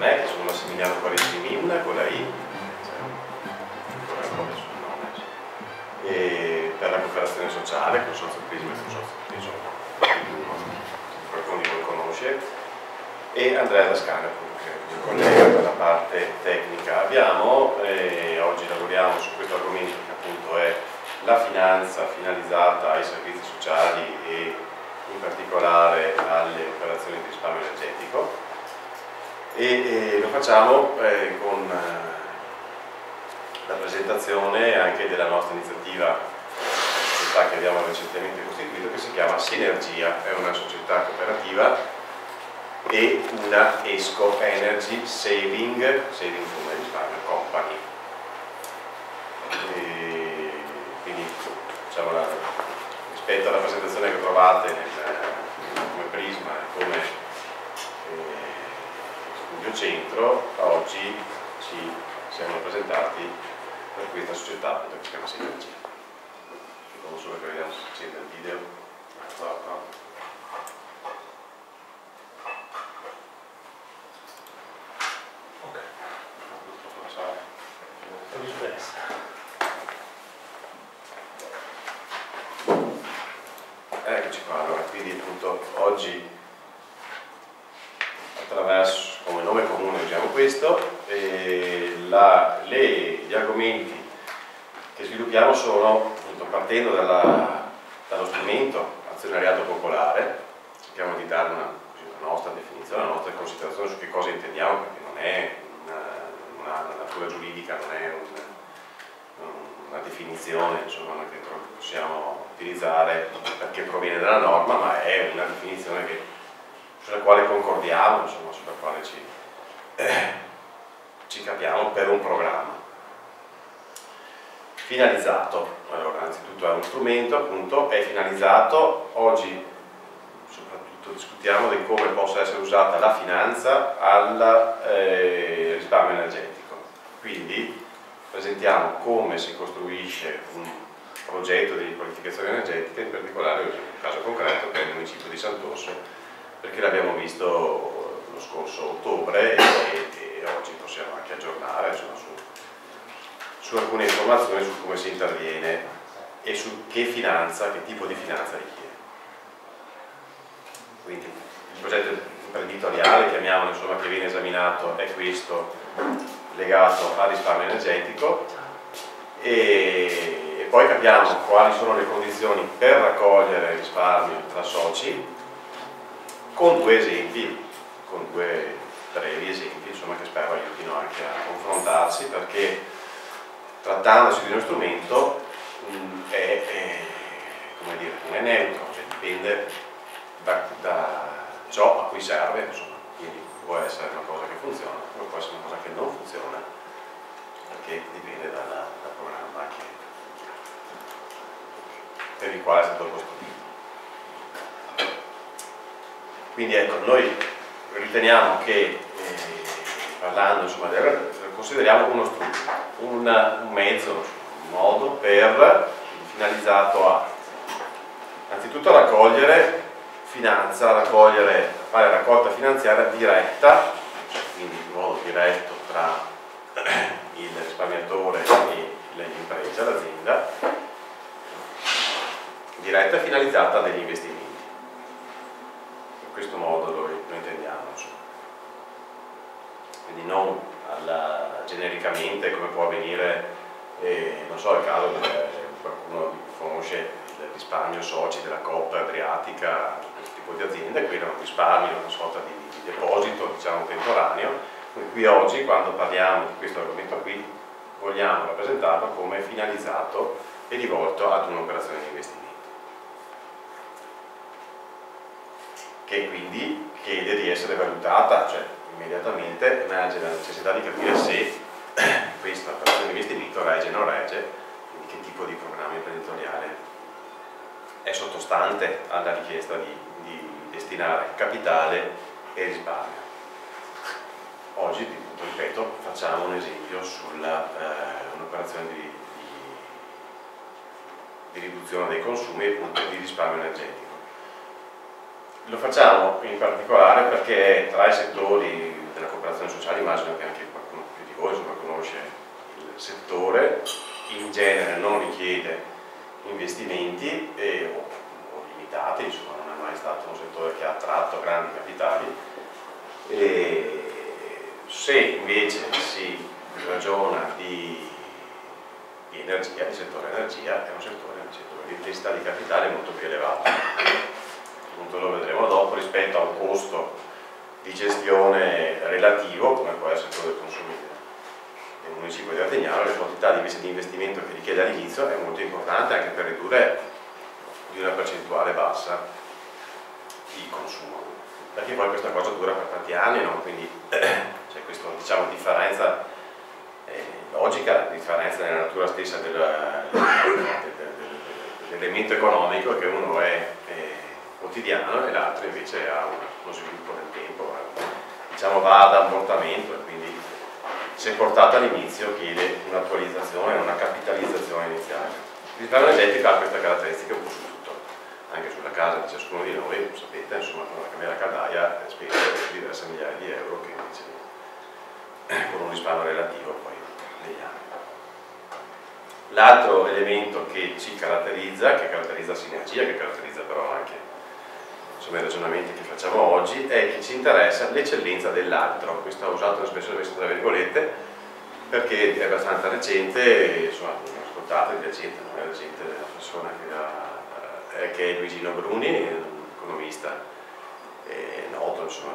me, che sono Massimiliano Quareschi Min, con la I, e per la cooperazione sociale, Consorzio Prisma e Consorzio Prisma, qualcuno di voi conosce, e Andrea Lascana, che è il collega per la parte tecnica. Oggi lavoriamo su questo argomento che appunto è la finanza finalizzata ai servizi sociali e in particolare alle operazioni di risparmio energetico, e lo facciamo con la presentazione anche della nostra iniziativa, società che abbiamo recentemente costituito, che si chiama Sinergia. È una società cooperativa e una ESCO, Energy Saving come risparmio company. Quindi diciamo, rispetto alla presentazione che trovate come Prisma e come Studio Centro, oggi ci siamo presentati per questa società che si chiama Sinergia. Vediamo solo che vediamo se accende il video. Ok, eccoci qua. Allora, quindi appunto oggi attraverso, come nome comune usiamo questo, gli argomenti che sviluppiamo sono appunto, partendo dallo strumento azionariato popolare. Cerchiamo di dare una nostra definizione, una nostra considerazione su che cosa intendiamo, perché non è una natura giuridica, non è una definizione insomma, che possiamo utilizzare perché proviene dalla norma, ma è una definizione sulla quale concordiamo, insomma, sulla quale ci capiamo per un programma finalizzato. Allora, anzitutto è uno strumento, appunto, è finalizzato. Oggi soprattutto discutiamo di come possa essere usata la finanza al risparmio energetico. Quindi presentiamo come si costruisce un progetto di qualificazione energetica, in particolare un caso concreto che è il municipio di Sant'Orso, perché l'abbiamo visto lo scorso ottobre e oggi possiamo anche aggiornare insomma, su alcune informazioni su come si interviene e su che tipo di finanza richiede. Quindi il progetto imprenditoriale, chiamiamolo, insomma, che viene esaminato è questo, legato al risparmio energetico, e poi capiamo quali sono le condizioni per raccogliere risparmio tra soci, con due esempi, con due brevi esempi, insomma, che spero aiutino anche a confrontarsi, perché trattandosi di uno strumento come dire, non è neutro, cioè dipende da ciò a cui serve, insomma. Quindi può essere una cosa che funziona, come può essere una cosa che non funziona, perché dipende dal programma per il quale è stato costruito. Quindi ecco, noi riteniamo che, parlando insomma, consideriamo uno strumento, un mezzo, un modo finalizzato a innanzitutto raccogliere finanza, fare raccolta finanziaria diretta, quindi in modo diretto tra il risparmiatore e l'impresa, l'azienda, diretta e finalizzata a degli investimenti. In questo modo lo intendiamo, insomma. Quindi non genericamente come può avvenire, non so, il caso che qualcuno conosce il risparmio soci della Coppa Adriatica, questo tipo di aziende, qui era un risparmio, una sorta di deposito, diciamo, temporaneo. Qui oggi, quando parliamo di questo argomento qui, vogliamo rappresentarlo come finalizzato e rivolto ad un'operazione di investimento, che quindi chiede di essere valutata, cioè immediatamente emerge la necessità di capire se questa operazione di investimento regge o non regge, quindi che tipo di programma imprenditoriale è sottostante alla richiesta di destinare capitale e risparmio. Oggi, ripeto, facciamo un esempio su un'operazione di riduzione dei consumi e appunto di risparmio energetico. Lo facciamo in particolare perché tra i settori della cooperazione sociale chiede investimenti o limitati, insomma non è mai stato un settore che ha attratto grandi capitali. Se invece si ragiona di energia, di settore energia, è un settore di intensità di capitale molto più elevata. Appunto lo vedremo dopo rispetto a un costo di gestione relativo, come può essere quello del consumo del municipio di Ardegnano. La quantità invece di investimento che richiede all'inizio è molto importante anche per ridurre di una percentuale bassa il consumo, perché poi questa cosa dura per tanti anni, no? Quindi c'è questa, diciamo, differenza logica, differenza nella natura stessa dell'elemento economico, che uno è quotidiano e l'altro invece ha uno sviluppo nel tempo, diciamo va ad ammortamento, e quindi se portato all'inizio chiede un'attualizzazione, una capitalizzazione iniziale. Il risparmio energetico ha questa caratteristica un po' su tutto, anche sulla casa di ciascuno di noi, sapete, insomma, con la camera caldaia spende diverse migliaia di euro, che invece con un risparmio relativo poi negli anni. L'altro elemento che ci caratterizza, che caratterizza Sinergia, che caratterizza però anche insomma, i ragionamenti che facciamo oggi, è che ci interessa l'eccellenza dell'altro. Questo ho usato spesso tra virgolette perché è abbastanza recente, insomma, ascoltate di gente, non è recente la persona che è Luigino Bruni, un economista noto insomma,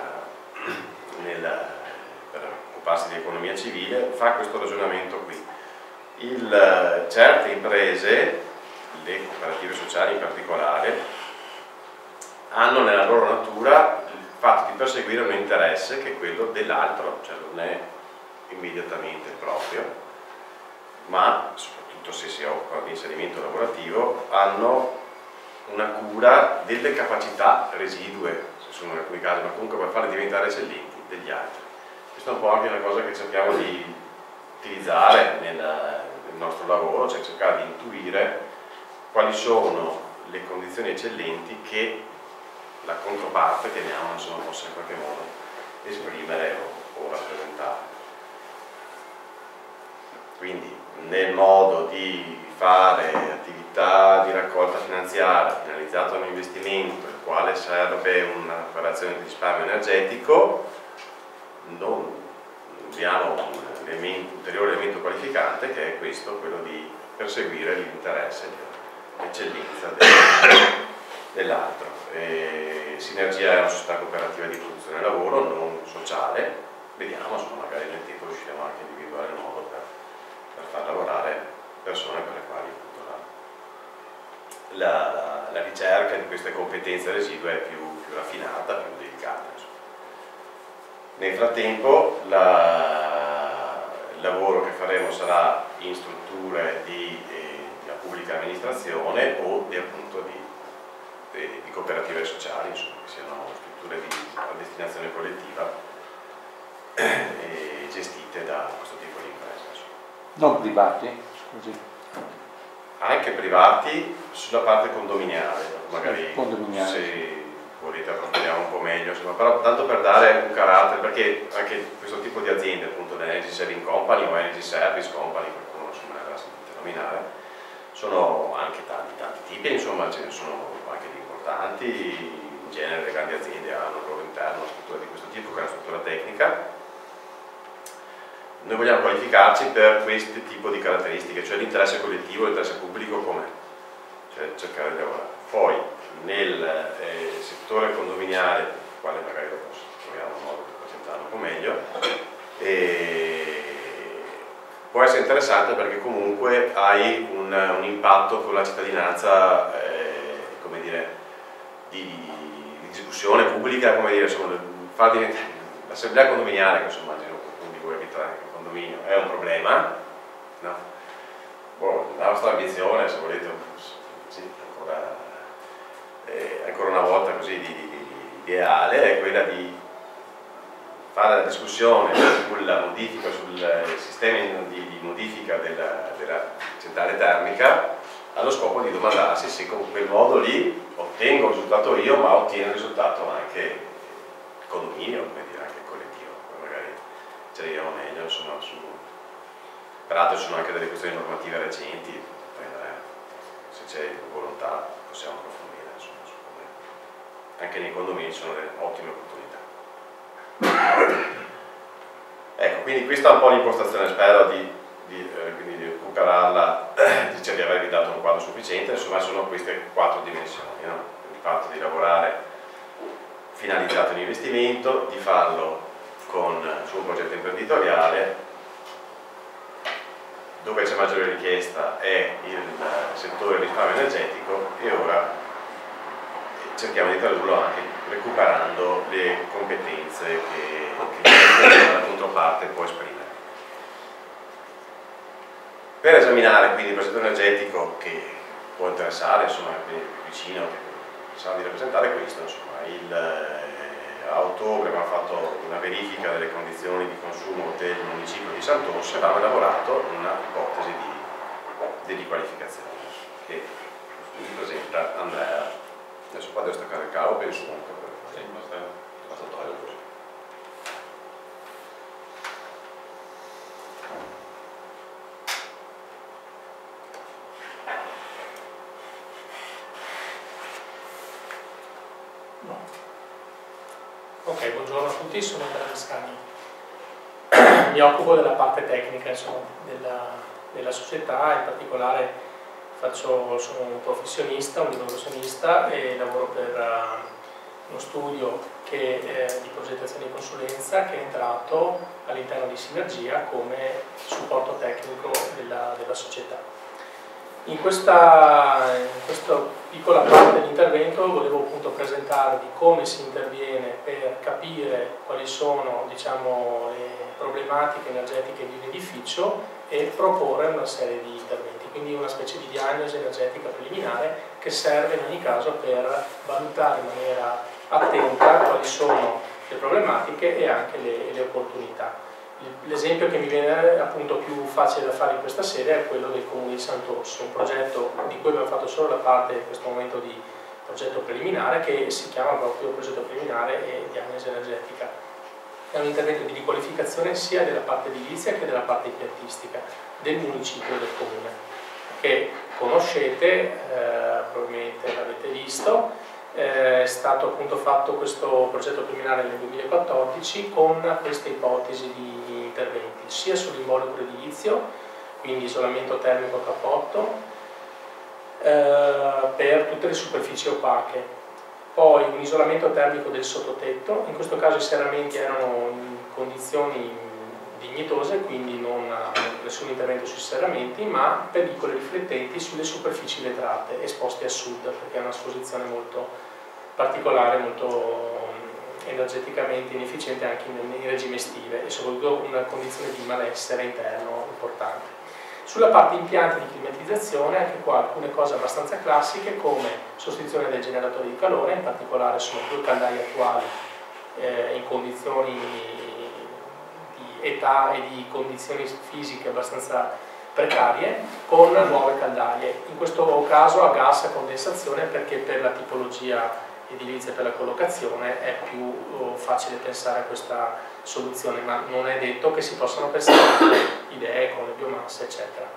per occuparsi di economia civile, fa questo ragionamento qui. Certe imprese, le cooperative sociali in particolare, hanno nella loro natura il fatto di perseguire un interesse che è quello dell'altro, cioè non è immediatamente proprio, ma soprattutto se si occupano di inserimento lavorativo hanno una cura delle capacità residue, se sono in alcuni casi, ma comunque per farle diventare eccellenti, degli altri. Questa è un po' anche una cosa che cerchiamo di utilizzare nel nostro lavoro, cioè cercare di intuire quali sono le condizioni eccellenti che la controparte, chiamiamola, insomma, possa in qualche modo esprimere o rappresentare. Quindi nel modo di fare attività di raccolta finanziaria finalizzata a un investimento, il quale serve un'operazione di risparmio energetico, non abbiamo un ulteriore elemento qualificante, che è questo, quello di perseguire l'interesse, l'eccellenza dell'altro. Sinergia è una società cooperativa di produzione e lavoro, non sociale. Vediamo, insomma, magari nel tempo riusciremo anche a individuare il modo per far lavorare persone per le quali la ricerca di queste competenze residue è più raffinata, più delicata. Insomma. Nel frattempo il lavoro che faremo sarà in strutture di pubblica amministrazione o appunto di cooperative sociali, insomma, che siano strutture a destinazione collettiva gestite da questo tipo di imprese. Insomma. Non privati? Scusi. Anche privati sulla parte condominiale, magari se volete approfondiamo un po' meglio, insomma, però tanto per dare un carattere, perché anche questo tipo di aziende, appunto l'Energy Saving Company o Energy Service Company, qualcuno insomma ne avrà sentito nominare, sono anche tanti tipi, insomma ce ne sono anche di importanti, in genere le grandi aziende hanno al loro interno una struttura di questo tipo che è una struttura tecnica. Noi vogliamo qualificarci per questo tipo di caratteristiche, cioè l'interesse collettivo, l'interesse pubblico com'è, cioè cercare di lavorare. Poi nel settore condominiale, quale magari dopo troviamo un modo per presentarlo un po' meglio, può essere interessante perché comunque hai un impatto con la cittadinanza, come dire, di discussione pubblica, come dire, insomma, far diventare l'assemblea condominiale, che insomma immagino qualcuno di voi abita in condominio, è un problema, no? La nostra ambizione, se volete, sì, ancora una volta così ideale, è quella di fare la discussione sulla modifica, sul sistema di modifica della centrale termica, allo scopo di domandarsi se con quel modo lì ottengo il risultato io, ma ottiene il risultato anche il condominio, come dire, anche il collettivo. Poi magari ci arriviamo meglio, insomma, peraltro ci sono anche delle questioni normative recenti, c'è volontà possiamo approfondire, insomma, anche nei condomini ci sono delle ottime opportunità. Ecco, quindi questa è un po' l'impostazione, spero di recuperarla, di avervi dato un quadro sufficiente. Insomma, sono queste 4 dimensioni, no? Il fatto di lavorare finalizzato all'investimento, di farlo su un progetto imprenditoriale, dove c'è maggiore richiesta è il settore del risparmio energetico, e ora cerchiamo di tradurlo anche recuperando le competenze che la controparte può esprimere. Per esaminare quindi il progetto energetico che può interessare, insomma, più vicino, che sa di rappresentare questo, insomma, a ottobre abbiamo fatto una verifica delle condizioni di consumo del municipio di Sant'Orso e abbiamo elaborato una ipotesi di riqualificazione che vi presenta Andrea. Adesso qua devo staccare il cavo, penso comunque basta togliere così. Ok, buongiorno a tutti, sono Andrea Mascagni. Mi occupo della parte tecnica, insomma, della società, in particolare sono un professionista, un libero professionista, e lavoro per uno studio di progettazione e consulenza che è entrato all'interno di Sinergia come supporto tecnico della società. In questa piccola parte dell'intervento volevo appunto presentarvi come si interviene per capire quali sono, diciamo, le problematiche energetiche di un edificio e proporre una serie di interventi, quindi una specie di diagnosi energetica preliminare che serve in ogni caso per valutare in maniera attenta quali sono le problematiche e anche le opportunità. L'esempio che mi viene appunto più facile da fare in questa sede è quello del Comune di Sant'Orso, un progetto di cui abbiamo fatto solo la parte in questo momento di progetto preliminare, che si chiama proprio progetto preliminare e diagnosi energetica. È un intervento di riqualificazione sia della parte edilizia che della parte impiantistica del municipio e del comune, che conoscete, probabilmente l'avete visto. È stato appunto fatto questo progetto preliminare nel 2014 con queste ipotesi di interventi, sia sull'involucro edilizio, quindi isolamento termico a cappotto, per tutte le superfici opache, poi un isolamento termico del sottotetto, in questo caso i serramenti erano in condizioni dignitose, quindi nessun intervento sui serramenti, ma pellicole riflettenti sulle superfici vetrate esposte a sud, perché è una esposizione molto particolare, molto energeticamente inefficiente anche in regime estive, e soprattutto una condizione di malessere interno importante. Sulla parte impianti di climatizzazione, anche qua alcune cose abbastanza classiche, come sostituzione del generatore di calore, in particolare sono 2 caldaie attuali in condizioni di età e di condizioni fisiche abbastanza precarie, con nuove caldaie, in questo caso a gas a condensazione, perché per la tipologia edilizia, per la collocazione è più facile pensare a questa soluzione, ma non è detto che si possano pensare anche idee con le biomasse, eccetera.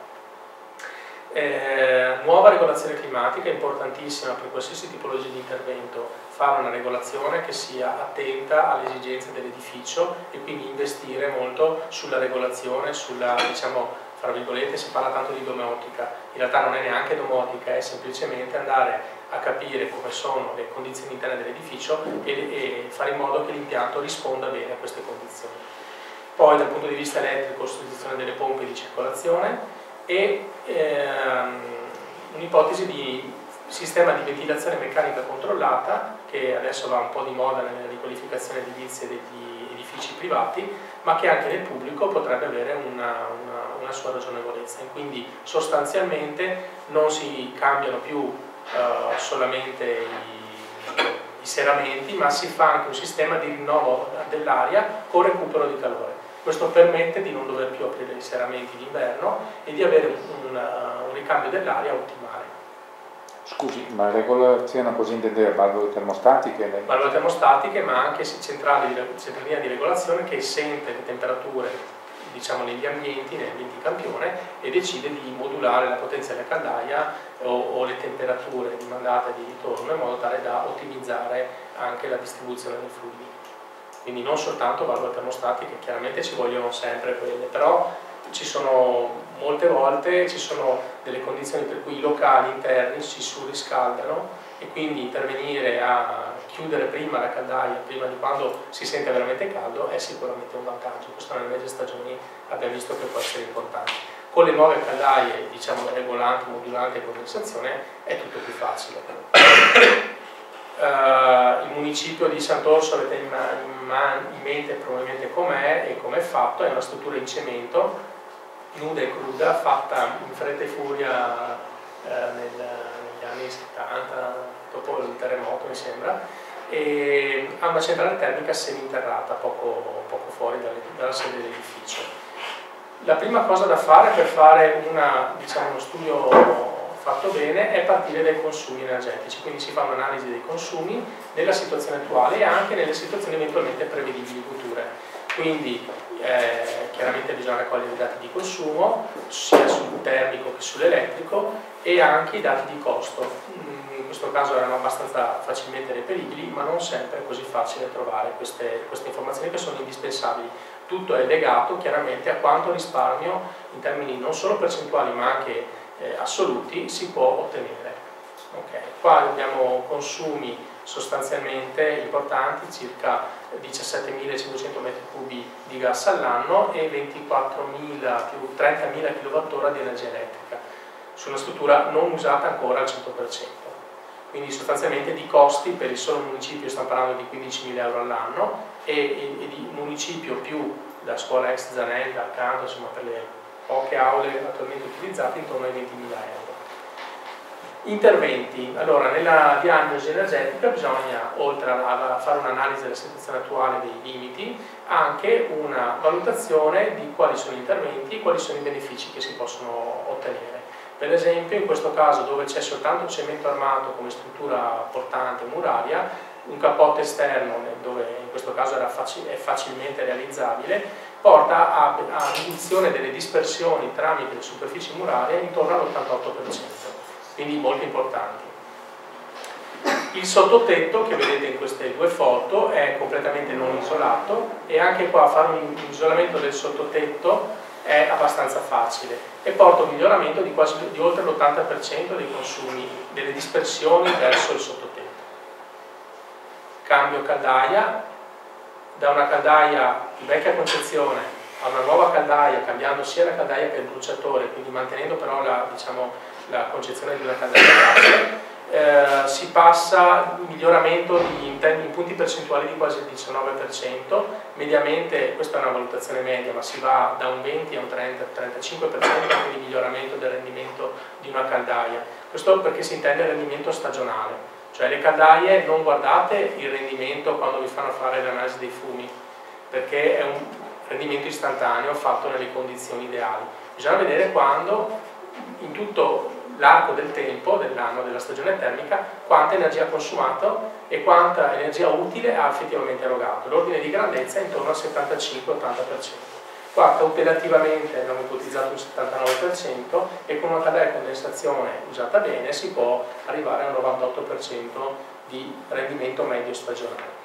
Nuova regolazione climatica, importantissima per qualsiasi tipologia di intervento, fare una regolazione che sia attenta alle esigenze dell'edificio e quindi investire molto sulla regolazione, sulla, diciamo, fra virgolette, si parla tanto di domotica, in realtà non è neanche domotica, è semplicemente andare a capire come sono le condizioni interne dell'edificio e fare in modo che l'impianto risponda bene a queste condizioni. Poi dal punto di vista elettrico, sostituzione delle pompe di circolazione e un'ipotesi di sistema di ventilazione meccanica controllata, che adesso va un po' di moda nella riqualificazione edilizia degli edifici privati, ma che anche nel pubblico potrebbe avere una sua ragionevolezza, e quindi sostanzialmente non si cambiano più solamente i serramenti, ma si fa anche un sistema di rinnovo dell'aria con recupero di calore. Questo permette di non dover più aprire i serramenti d'inverno e di avere un ricambio dell'aria ottimale. Scusi, ma regolazione così intende valvole termostatiche? Valvole termostatiche, ma anche centralina di regolazione che sente le temperature diciamo, negli ambienti campione, e decide di modulare la potenza della caldaia o le temperature di mandata e di ritorno in modo tale da ottimizzare anche la distribuzione dei fluidi. Quindi non soltanto valvole termostatiche, chiaramente ci vogliono sempre quelle, però ci sono molte volte ci sono delle condizioni per cui i locali interni si surriscaldano e quindi intervenire a chiudere prima la caldaia, prima di quando si sente veramente caldo, è sicuramente un vantaggio. Questo nelle medie stagioni abbiamo visto che può essere importante. Con le nuove caldaie, diciamo regolanti, modulanti e condensazione, è tutto più facile. Il municipio di Sant'Orso, avete in mente probabilmente com'è e com'è fatto, è una struttura in cemento, nuda e cruda, fatta in fretta e furia negli anni 70, dopo il terremoto mi sembra, e ha una centrale termica seminterrata poco fuori dalla sede dell'edificio. La prima cosa da fare per fare uno studio fatto bene è partire dai consumi energetici, quindi si fa un'analisi dei consumi nella situazione attuale e anche nelle situazioni eventualmente prevedibili future. Quindi chiaramente bisogna raccogliere i dati di consumo sia sul termico che sull'elettrico e anche i dati di costo. In questo caso erano abbastanza facilmente reperibili, ma non sempre è così facile trovare queste informazioni che sono indispensabili. Tutto è legato chiaramente a quanto risparmio in termini non solo percentuali ma anche assoluti si può ottenere. Okay. Qua abbiamo consumi sostanzialmente importanti, circa 17.500 metri cubi di gas all'anno e 30.000 kWh di energia elettrica, su una struttura non usata ancora al 100%. Quindi sostanzialmente di costi per il solo municipio stiamo parlando di 15.000 euro all'anno e di municipio più la scuola ex Zanella accanto, insomma per le poche aule attualmente utilizzate, intorno ai 20.000 euro. Interventi. Allora, nella diagnosi energetica bisogna, oltre a fare un'analisi della situazione attuale dei limiti, anche una valutazione di quali sono gli interventi e quali sono i benefici che si possono ottenere. Per esempio, in questo caso dove c'è soltanto cemento armato come struttura portante muraria, un cappotto esterno, dove in questo caso è facilmente realizzabile, porta a riduzione delle dispersioni tramite le superfici murarie intorno all'88%, quindi molto importanti. Il sottotetto che vedete in queste due foto è completamente non isolato e anche qua fare un isolamento del sottotetto è abbastanza facile e porta a un miglioramento di oltre l'80% dei consumi, delle dispersioni verso il sottotetto. Cambio caldaia, da una caldaia di vecchia concezione a una nuova caldaia, cambiando sia la caldaia che il bruciatore, quindi mantenendo però la concezione di una caldaia gas, si passa un miglioramento in punti percentuali di quasi il 19%, mediamente, questa è una valutazione media, ma si va da un 20 a un 30-35% di miglioramento del rendimento di una caldaia. Questo perché si intende rendimento stagionale. Cioè le caldaie non guardate il rendimento quando vi fanno fare l'analisi dei fumi, perché è un rendimento istantaneo fatto nelle condizioni ideali. Bisogna vedere quando, in tutto l'arco del tempo, dell'anno, della stagione termica, quanta energia ha consumato e quanta energia utile ha effettivamente erogato. L'ordine di grandezza è intorno al 75-80%. Qua operativamente abbiamo ipotizzato un 79% e con una caldaia di condensazione usata bene si può arrivare a un 98% di rendimento medio stagionale.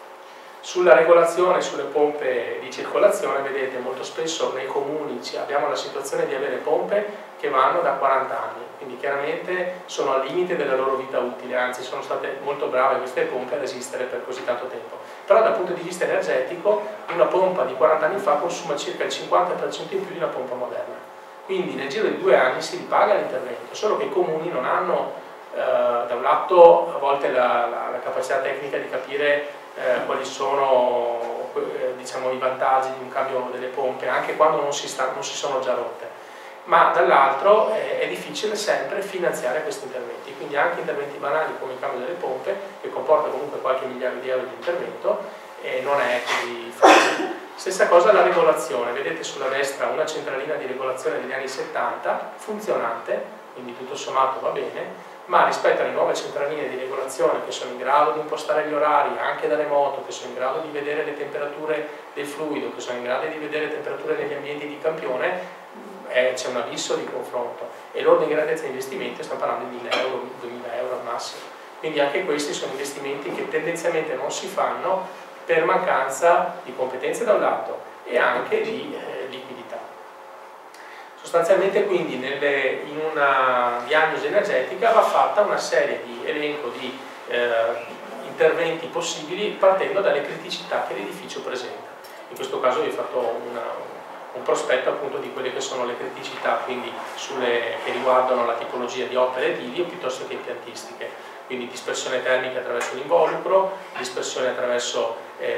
Sulla regolazione, sulle pompe di circolazione, vedete molto spesso nei comuni abbiamo la situazione di avere pompe che vanno da 40 anni, quindi chiaramente sono al limite della loro vita utile, anzi sono state molto brave queste pompe a resistere per così tanto tempo. Però dal punto di vista energetico una pompa di 40 anni fa consuma circa il 50% in più di una pompa moderna, quindi nel giro di 2 anni si ripaga l'intervento, solo che i comuni non hanno da un lato a volte la capacità tecnica di capire quali sono diciamo, i vantaggi di un cambio delle pompe anche quando non si sono già rotte, ma dall'altro è difficile sempre finanziare questi interventi, quindi anche interventi banali come il cambio delle pompe, che comporta comunque qualche migliaio di euro di intervento, non è così facile. Stessa cosa la regolazione, vedete sulla destra una centralina di regolazione degli anni 70, funzionante, quindi tutto sommato va bene, ma rispetto alle nuove centraline di regolazione che sono in grado di impostare gli orari anche da remoto, che sono in grado di vedere le temperature del fluido, che sono in grado di vedere temperature negli ambienti di campione, c'è un abisso di confronto, e l'ordine di grandezza di investimenti stiamo parlando di 1.000 euro, 2.000 euro al massimo. Quindi anche questi sono investimenti che tendenzialmente non si fanno per mancanza di competenze da un lato e anche di liquidità. Sostanzialmente quindi in una diagnosi energetica va fatta una serie di elenco di interventi possibili partendo dalle criticità che l'edificio presenta. In questo caso vi ho fatto un prospetto appunto di quelle che sono le criticità, quindi che riguardano la tipologia di opere edili o piuttosto che impiantistiche, quindi dispersione termica attraverso l'involucro, dispersione attraverso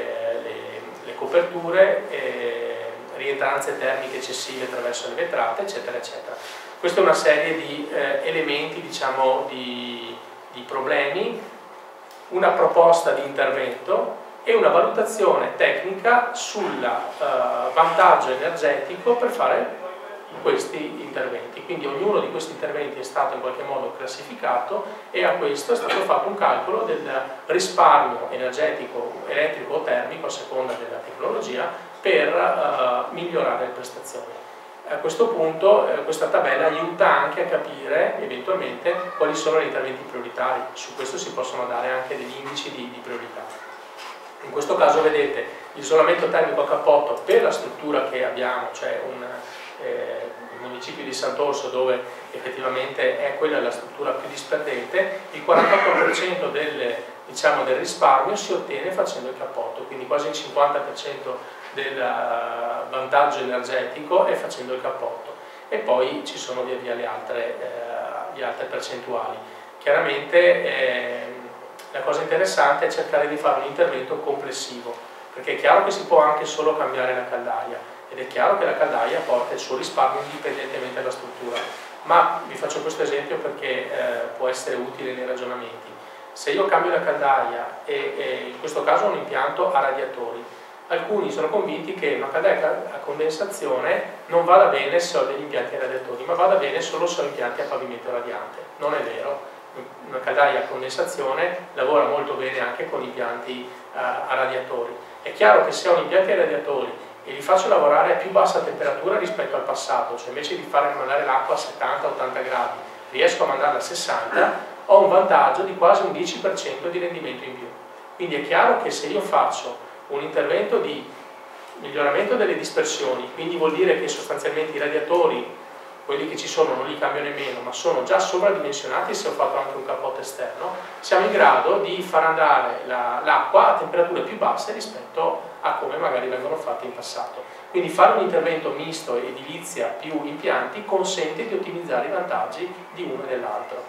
le coperture, rientranze termiche eccessive attraverso le vetrate, eccetera eccetera. Questa è una serie di elementi, diciamo, di problemi, una proposta di intervento e una valutazione tecnica sul vantaggio energetico per fare questi interventi. Quindi ognuno di questi interventi è stato in qualche modo classificato e a questo è stato fatto un calcolo del risparmio energetico, elettrico o termico a seconda della tecnologia per migliorare le prestazioni. A questo punto questa tabella aiuta anche a capire eventualmente quali sono gli interventi prioritari. Su questo si possono dare anche degli indici di priorità. In questo caso vedete l'isolamento termico a cappotto per la struttura che abbiamo, cioè il municipio di Sant'Orso, dove effettivamente è quella la struttura più disperdente, il 48% del risparmio si ottiene facendo il cappotto, quindi quasi il 50% del vantaggio energetico è facendo il cappotto, e poi ci sono via via le altre percentuali. Chiaramente la cosa interessante è cercare di fare un intervento complessivo, perché è chiaro che si può anche solo cambiare la caldaia, ed è chiaro che la caldaia porta il suo risparmio indipendentemente dalla struttura, ma vi faccio questo esempio perché può essere utile nei ragionamenti. Se io cambio la caldaia e in questo caso ho un impianto a radiatori, alcuni sono convinti che una caldaia a condensazione non vada bene se ho degli impianti a radiatori, ma vada bene solo se ho impianti a pavimento radiante. Non è vero. Una caldaia a condensazione lavora molto bene anche con impianti a radiatori. È chiaro che se ho impianti a radiatori e li faccio lavorare a più bassa temperatura rispetto al passato, cioè invece di fare mandare l'acqua a 70-80 gradi, riesco a mandarla a 60, ho un vantaggio di quasi un 10% di rendimento in più. Quindi è chiaro che se io faccio un intervento di miglioramento delle dispersioni, quindi vuol dire che sostanzialmente i radiatori, quelli che ci sono, non li cambio nemmeno, ma sono già sovradimensionati se ho fatto anche un cappotto esterno, siamo in grado di far andare l'acqua a temperature più basse rispetto a come magari vengono fatti in passato. Quindi fare un intervento misto, edilizia più impianti, consente di ottimizzare i vantaggi di uno e dell'altro.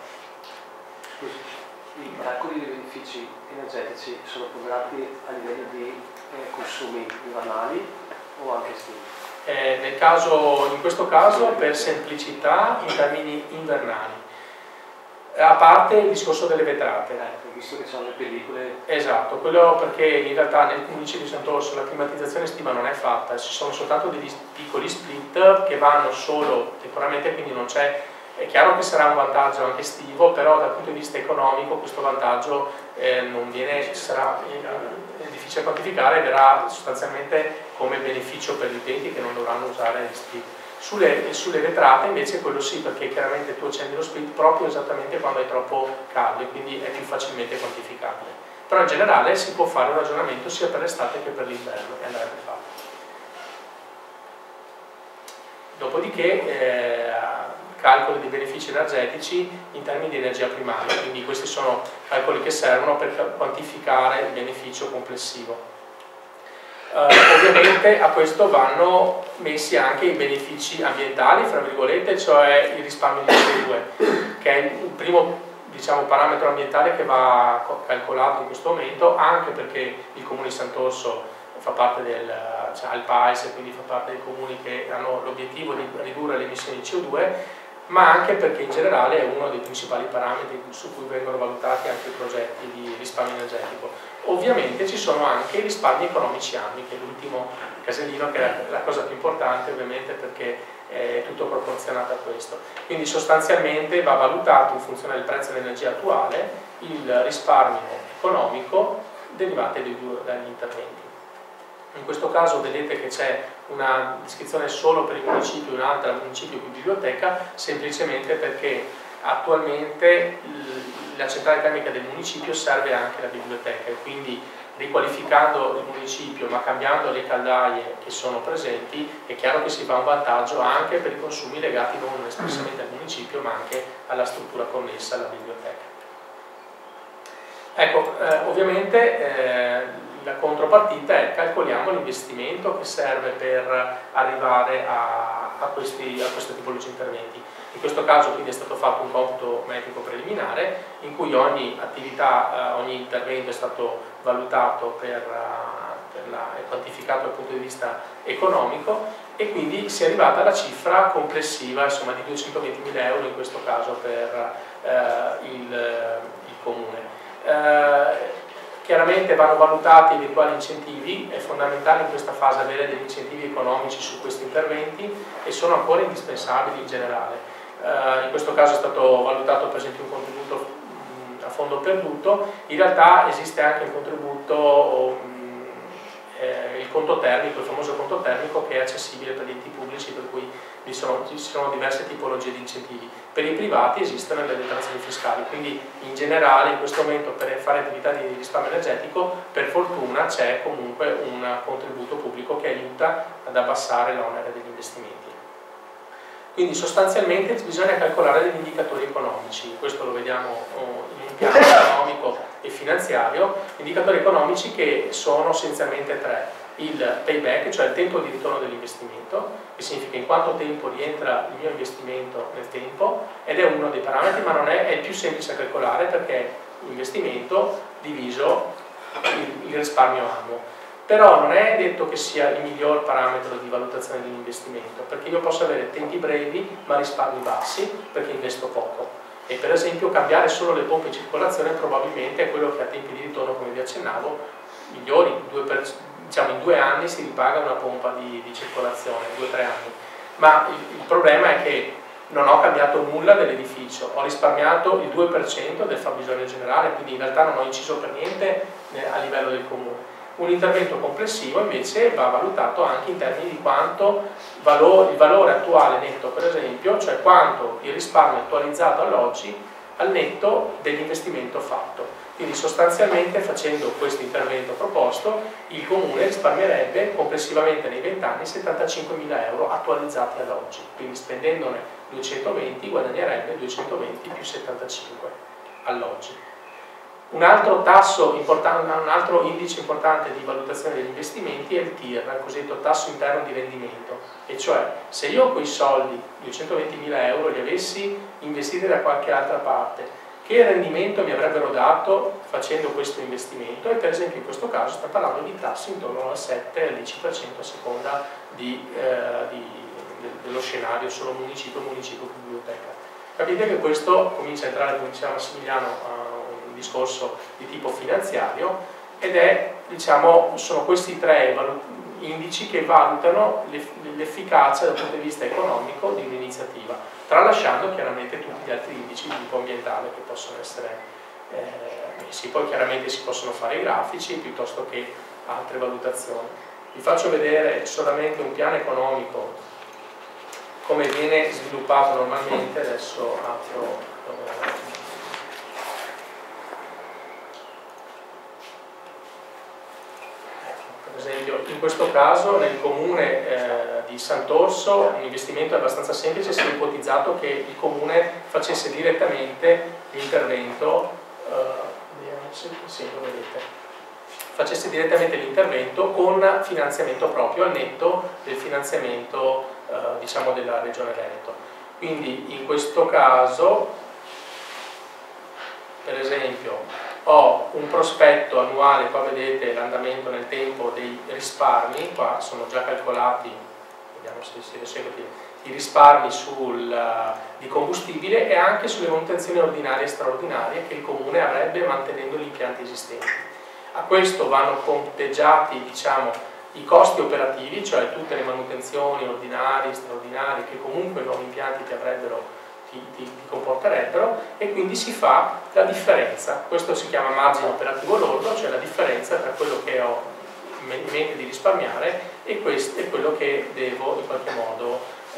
I calcoli dei benefici energetici sono programmati a livello di consumi invernali o anche estivi? In questo caso per semplicità in termini invernali, a parte il discorso delle vetrate. Visto che sono le pellicole. Esatto, quello perché in realtà nel municipio di Sant'Orso la climatizzazione estiva non è fatta, ci sono soltanto degli piccoli split che vanno solo temporaneamente, quindi non c'è. È chiaro che sarà un vantaggio anche estivo, però dal punto di vista economico questo vantaggio sarà difficile quantificare e verrà sostanzialmente come beneficio per gli utenti che non dovranno usare gli split. Sulle vetrate invece quello sì, perché chiaramente tu accendi lo split proprio esattamente quando è troppo caldo e quindi è più facilmente quantificabile. Però in generale si può fare un ragionamento sia per l'estate che per l'inverno e andrebbe fatto. Dopodiché calcoli dei benefici energetici in termini di energia primaria, quindi questi sono calcoli che servono per quantificare il beneficio complessivo. Ovviamente a questo vanno messi anche i benefici ambientali, fra virgolette, cioè il risparmio di CO2, che è il primo, diciamo, parametro ambientale che va calcolato in questo momento, anche perché il Comune di Sant'Orso fa parte ha il PAES, quindi fa parte dei comuni che hanno l'obiettivo di ridurre le emissioni di CO2, ma anche perché in generale è uno dei principali parametri su cui vengono valutati anche i progetti di risparmio energetico. Ovviamente ci sono anche i risparmi economici annui, che è l'ultimo casellino, che è la cosa più importante ovviamente perché è tutto proporzionato a questo. Quindi sostanzialmente va valutato in funzione del prezzo dell'energia attuale il risparmio economico derivante dagli interventi. In questo caso vedete che c'è una descrizione solo per il municipio e un'altra municipio più biblioteca, semplicemente perché attualmente la centrale termica del municipio serve anche la biblioteca e quindi riqualificando il municipio ma cambiando le caldaie che sono presenti è chiaro che si fa un vantaggio anche per i consumi legati non espressamente al municipio ma anche alla struttura connessa alla biblioteca. Ecco, ovviamente la contropartita è calcoliamo l'investimento che serve per arrivare a questa tipologia di interventi. In questo caso quindi è stato fatto un computo metrico preliminare in cui ogni attività, ogni intervento è stato valutato e quantificato dal punto di vista economico e quindi si è arrivata alla cifra complessiva insomma, di 220.000 euro in questo caso per il Comune. Chiaramente vanno valutati eventuali incentivi, è fondamentale in questa fase avere degli incentivi economici su questi interventi e sono ancora indispensabili in generale. In questo caso è stato valutato per esempio un contributo a fondo perduto, in realtà esiste anche un contributo, il conto termico, il famoso conto termico che è accessibile per gli enti pubblici, per cui ci sono diverse tipologie di incentivi. Per i privati esistono le detrazioni fiscali, quindi in generale in questo momento per fare attività di risparmio energetico per fortuna c'è comunque un contributo pubblico che aiuta ad abbassare l'onere degli investimenti. Quindi sostanzialmente bisogna calcolare degli indicatori economici, questo lo vediamo in un piano economico e finanziario, indicatori economici che sono essenzialmente tre. Il payback, cioè il tempo di ritorno dell'investimento, che significa in quanto tempo rientra il mio investimento nel tempo, ed è uno dei parametri, ma non è il più semplice da calcolare perché è l'investimento diviso il risparmio annuo. Però non è detto che sia il miglior parametro di valutazione dell'investimento, perché io posso avere tempi brevi ma risparmi bassi perché investo poco. E per esempio cambiare solo le pompe in circolazione probabilmente è quello che a tempi di ritorno, come vi accennavo, migliori. Diciamo in 2 anni si ripaga una pompa di circolazione, 2 o 3 anni. Ma il problema è che non ho cambiato nulla dell'edificio, ho risparmiato il 2% del fabbisogno generale, quindi in realtà non ho inciso per niente a livello del comune. Un intervento complessivo invece va valutato anche in termini di quanto il valore attuale netto, per esempio, cioè quanto il risparmio attualizzato all'oggi al netto dell'investimento fatto. Quindi sostanzialmente facendo questo intervento proposto il Comune risparmierebbe complessivamente nei 20 anni 75.000 euro attualizzati ad oggi, quindi spendendone 220 guadagnerebbe 220 più 75 all'oggi. Un altro tasso importante, un altro indice importante di valutazione degli investimenti è il TIR, il cosiddetto tasso interno di rendimento, e cioè se io quei soldi, 220.000 euro, li avessi investiti da qualche altra parte, che rendimento mi avrebbero dato facendo questo investimento? E per esempio in questo caso sta parlando di tassi intorno al 7-10% a seconda dello scenario, solo municipio, biblioteca. Capite che questo comincia a entrare, come diceva Massimiliano, a un discorso di tipo finanziario ed è, diciamo, sono questi 3 indici che valutano l'efficacia dal punto di vista economico di un'iniziativa, tralasciando chiaramente tutti gli altri indici di tipo ambientale che possono essere messi. Poi chiaramente si possono fare i grafici piuttosto che altre valutazioni. Vi faccio vedere solamente un piano economico come viene sviluppato normalmente. Adesso apro per esempio in questo caso nel comune di Sant'Orso un investimento abbastanza semplice, si è ipotizzato che il comune facesse direttamente l'intervento, lo vedete, facesse direttamente l'intervento con finanziamento proprio al netto del finanziamento diciamo della Regione Veneto. Quindi in questo caso per esempio ho un prospetto annuale, qua vedete l'andamento nel tempo dei risparmi, qua sono già calcolati, vediamo se si riesce a capire, i risparmi di combustibile e anche sulle manutenzioni ordinarie e straordinarie che il comune avrebbe mantenendo gli impianti esistenti. A questo vanno conteggiati, diciamo, i costi operativi, cioè tutte le manutenzioni ordinarie, straordinarie che comunque nuovi impianti ti comporterebbero, e quindi si fa la differenza. Questo si chiama margine operativo lordo, cioè la differenza tra quello che ho in mente di risparmiare, e questo è quello che devo in qualche modo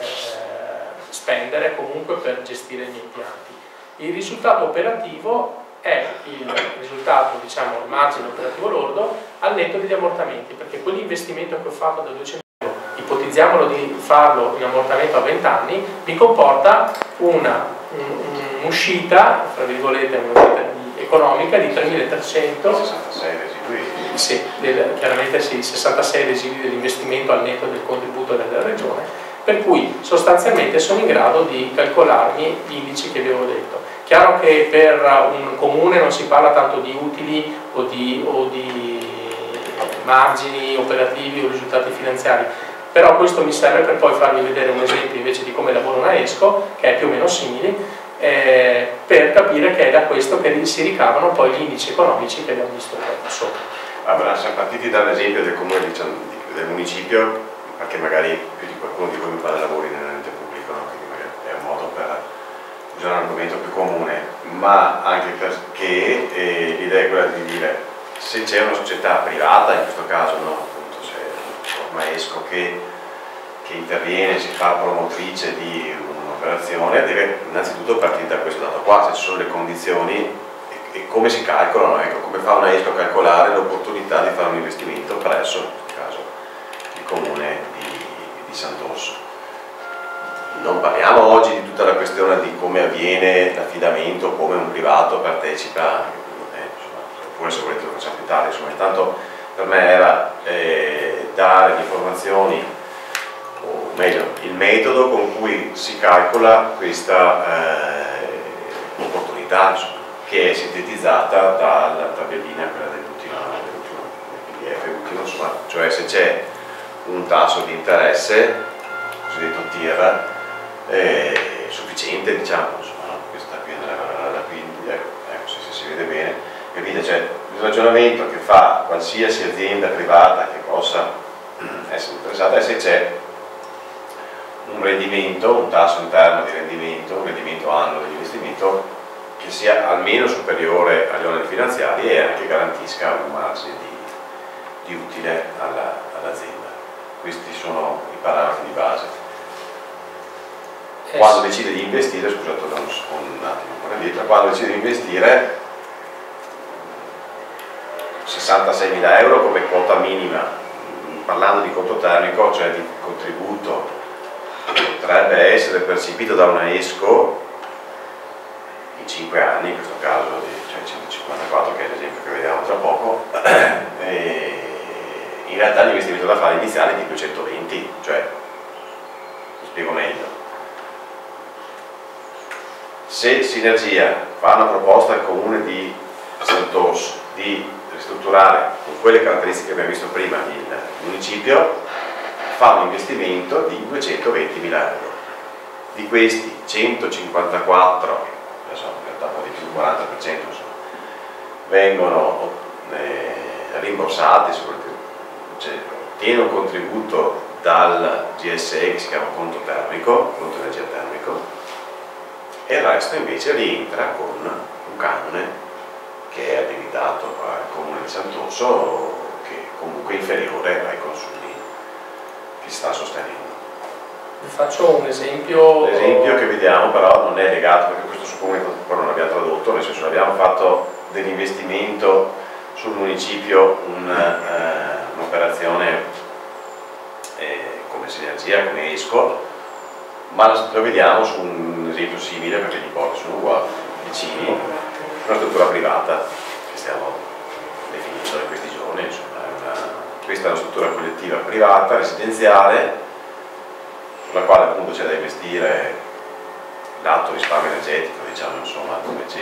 spendere comunque per gestire i miei impianti. Il risultato operativo è il risultato, diciamo, il margine operativo lordo al netto degli ammortamenti, perché quell'investimento che ho fatto da 200 euro, ipotizziamolo di farlo in ammortamento a 20 anni, mi comporta un'uscita, tra virgolette, economica di 3.300. 66 residui. Sì, chiaramente sì, 66 residui dell'investimento al netto del contributo della regione, per cui sostanzialmente sono in grado di calcolarmi gli indici che vi avevo detto. Chiaro che per un comune non si parla tanto di utili o di margini operativi o risultati finanziari, però questo mi serve per poi farvi vedere un esempio invece di come lavora una ESCO, che è più o meno simile, per capire che è da questo che si ricavano poi gli indici economici che abbiamo visto sopra. Allora, siamo partiti dall'esempio del comune del municipio, perché magari più di qualcuno di voi mi parla lavori nell'ente pubblico, no? Quindi magari è un modo per usare un argomento più comune, ma anche perché l'idea è quella di dire, se c'è una società privata, in questo caso no, appunto c'è una ESCO che interviene, si fa promotrice di un'operazione, deve innanzitutto partire da questo dato qua, se ci sono le condizioni e come si calcolano, ecco, come fa una ESCO a calcolare l'opportunità di fare un investimento presso, in questo caso, il comune di Sant'Orso. Non parliamo oggi di tutta la questione di come avviene l'affidamento, come un privato partecipa, oppure se volete lo facciamo più tardi, insomma, intanto per me era dare le informazioni, o meglio, il metodo con cui si calcola questa opportunità, insomma, che è sintetizzata dalla tabellina, quella dell'ultimo PDF ultimo, insomma, cioè se c'è un tasso di interesse, cosiddetto TIR, sufficiente, diciamo, insomma, no? Questa qui da qui, ecco, se si vede bene, capite? Cioè, il ragionamento che fa qualsiasi azienda privata che possa essere interessata è se c'è un rendimento, un tasso interno di rendimento, un rendimento annuo dell'investimento che sia almeno superiore agli oneri finanziari e anche garantisca un margine di utile all'azienda. Questi sono i parametri di base. Quando decide di investire, scusate, un attimo ancora indietro, quando decide di investire 66.000 euro come quota minima, parlando di conto termico, cioè di contributo, potrebbe essere percepito da una ESCO in 5 anni, in questo caso, cioè 154, che è l'esempio che vediamo tra poco, e in realtà l'investimento da fare iniziale è di 220, cioè, lo spiego meglio. Se Sinergia fa una proposta al comune di Sant'Orso di ristrutturare con quelle caratteristiche che abbiamo visto prima il municipio, fa un investimento di 220.000 euro. Di questi 154, adesso in realtà un po' di più, 40%, insomma, vengono rimborsati, cioè ottiene un contributo dal GSE che si chiama conto termico, conto energia termico, e il resto invece rientra con un canone che è addebitato al comune di Sant'Orso, che comunque è inferiore ai consumi che si sta sostenendo. Vi faccio un esempio. L'esempio che vediamo però non è legato, perché questo supplemento poi non l'abbiamo tradotto, nel senso abbiamo fatto dell'investimento sul municipio un'operazione come Sinergia, come ESCO, ma lo vediamo su un esempio simile, perché gli importi sono uguali, vicini, una struttura privata che stiamo definendo in questi giorni, insomma, questa è una struttura collettiva privata, residenziale, sulla quale appunto c'è da investire l'atto risparmio energetico, diciamo, insomma,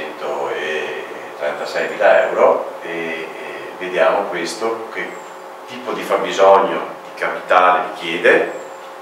936.000 euro, e vediamo questo, che tipo di fabbisogno di capitale richiede.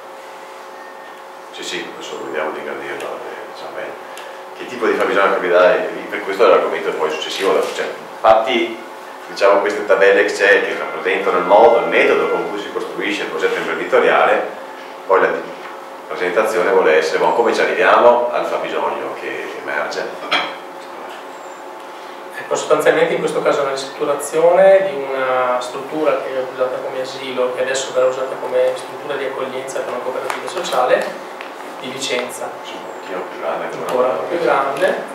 Sì, adesso vediamo di ingrandirlo, diciamo bene. Che tipo di fabbisogno capitale, per questo è l'argomento poi successivo, cioè, infatti diciamo queste tabelle Excel che rappresentano il modo, il metodo con cui si costruisce il progetto imprenditoriale, poi la presentazione vuole essere come ci arriviamo al fabbisogno che emerge. Ecco, sostanzialmente in questo caso è una ristrutturazione di una struttura che è usata come asilo, che adesso verrà usata come struttura di accoglienza per una cooperativa sociale di Vicenza. Ancora più grande.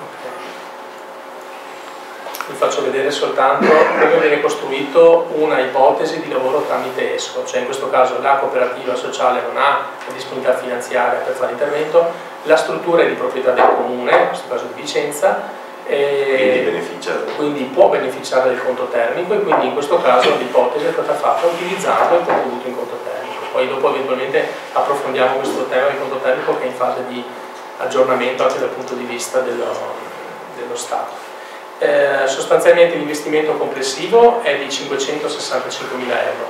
Vi faccio vedere soltanto come viene costruito una ipotesi di lavoro tramite ESCO, cioè in questo caso la cooperativa sociale non ha la disponibilità finanziaria per fare l'intervento, la struttura è di proprietà del comune, in questo caso di Vicenza, quindi può beneficiare del conto termico, e quindi in questo caso l'ipotesi è stata fatta utilizzando il contributo in conto termico. Poi dopo eventualmente approfondiamo questo tema del conto termico, che è in fase di aggiornamento anche dal punto di vista dello Stato. Sostanzialmente l'investimento complessivo è di 565.000 euro,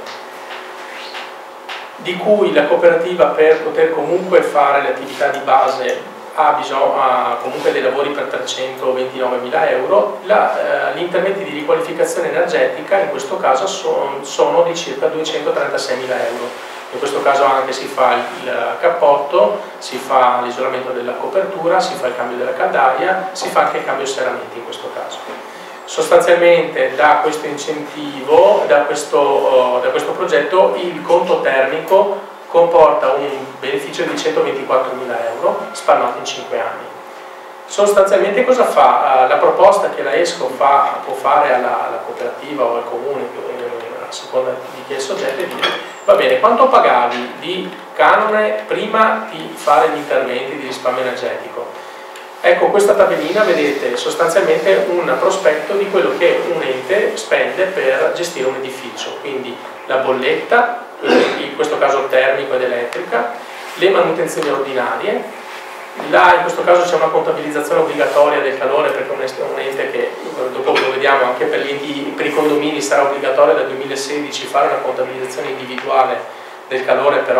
di cui la cooperativa, per poter comunque fare le attività di base, ha comunque dei lavori per 329.000 euro. Gli interventi di riqualificazione energetica in questo caso sono di circa 236.000 euro. In questo caso anche si fa il cappotto, si fa l'isolamento della copertura, si fa il cambio della caldaia, si fa anche il cambio serramenti in questo caso. Sostanzialmente da questo incentivo, da questo progetto, il conto termico comporta un beneficio di 124.000 euro spalmati in 5 anni. Sostanzialmente cosa fa? La proposta che la ESCO può fare alla cooperativa o al comune, a seconda di chi è il soggetto, è dire: va bene, quanto pagavi di canone prima di fare gli interventi di risparmio energetico? Ecco, questa tabellina, vedete, sostanzialmente un prospetto di quello che un ente spende per gestire un edificio, quindi la bolletta, in questo caso termico ed elettrica, le manutenzioni ordinarie, in questo caso c'è una contabilizzazione obbligatoria del calore, perché è un ente che, dopo lo vediamo, anche per i condomini sarà obbligatorio dal 2016 fare una contabilizzazione individuale del calore per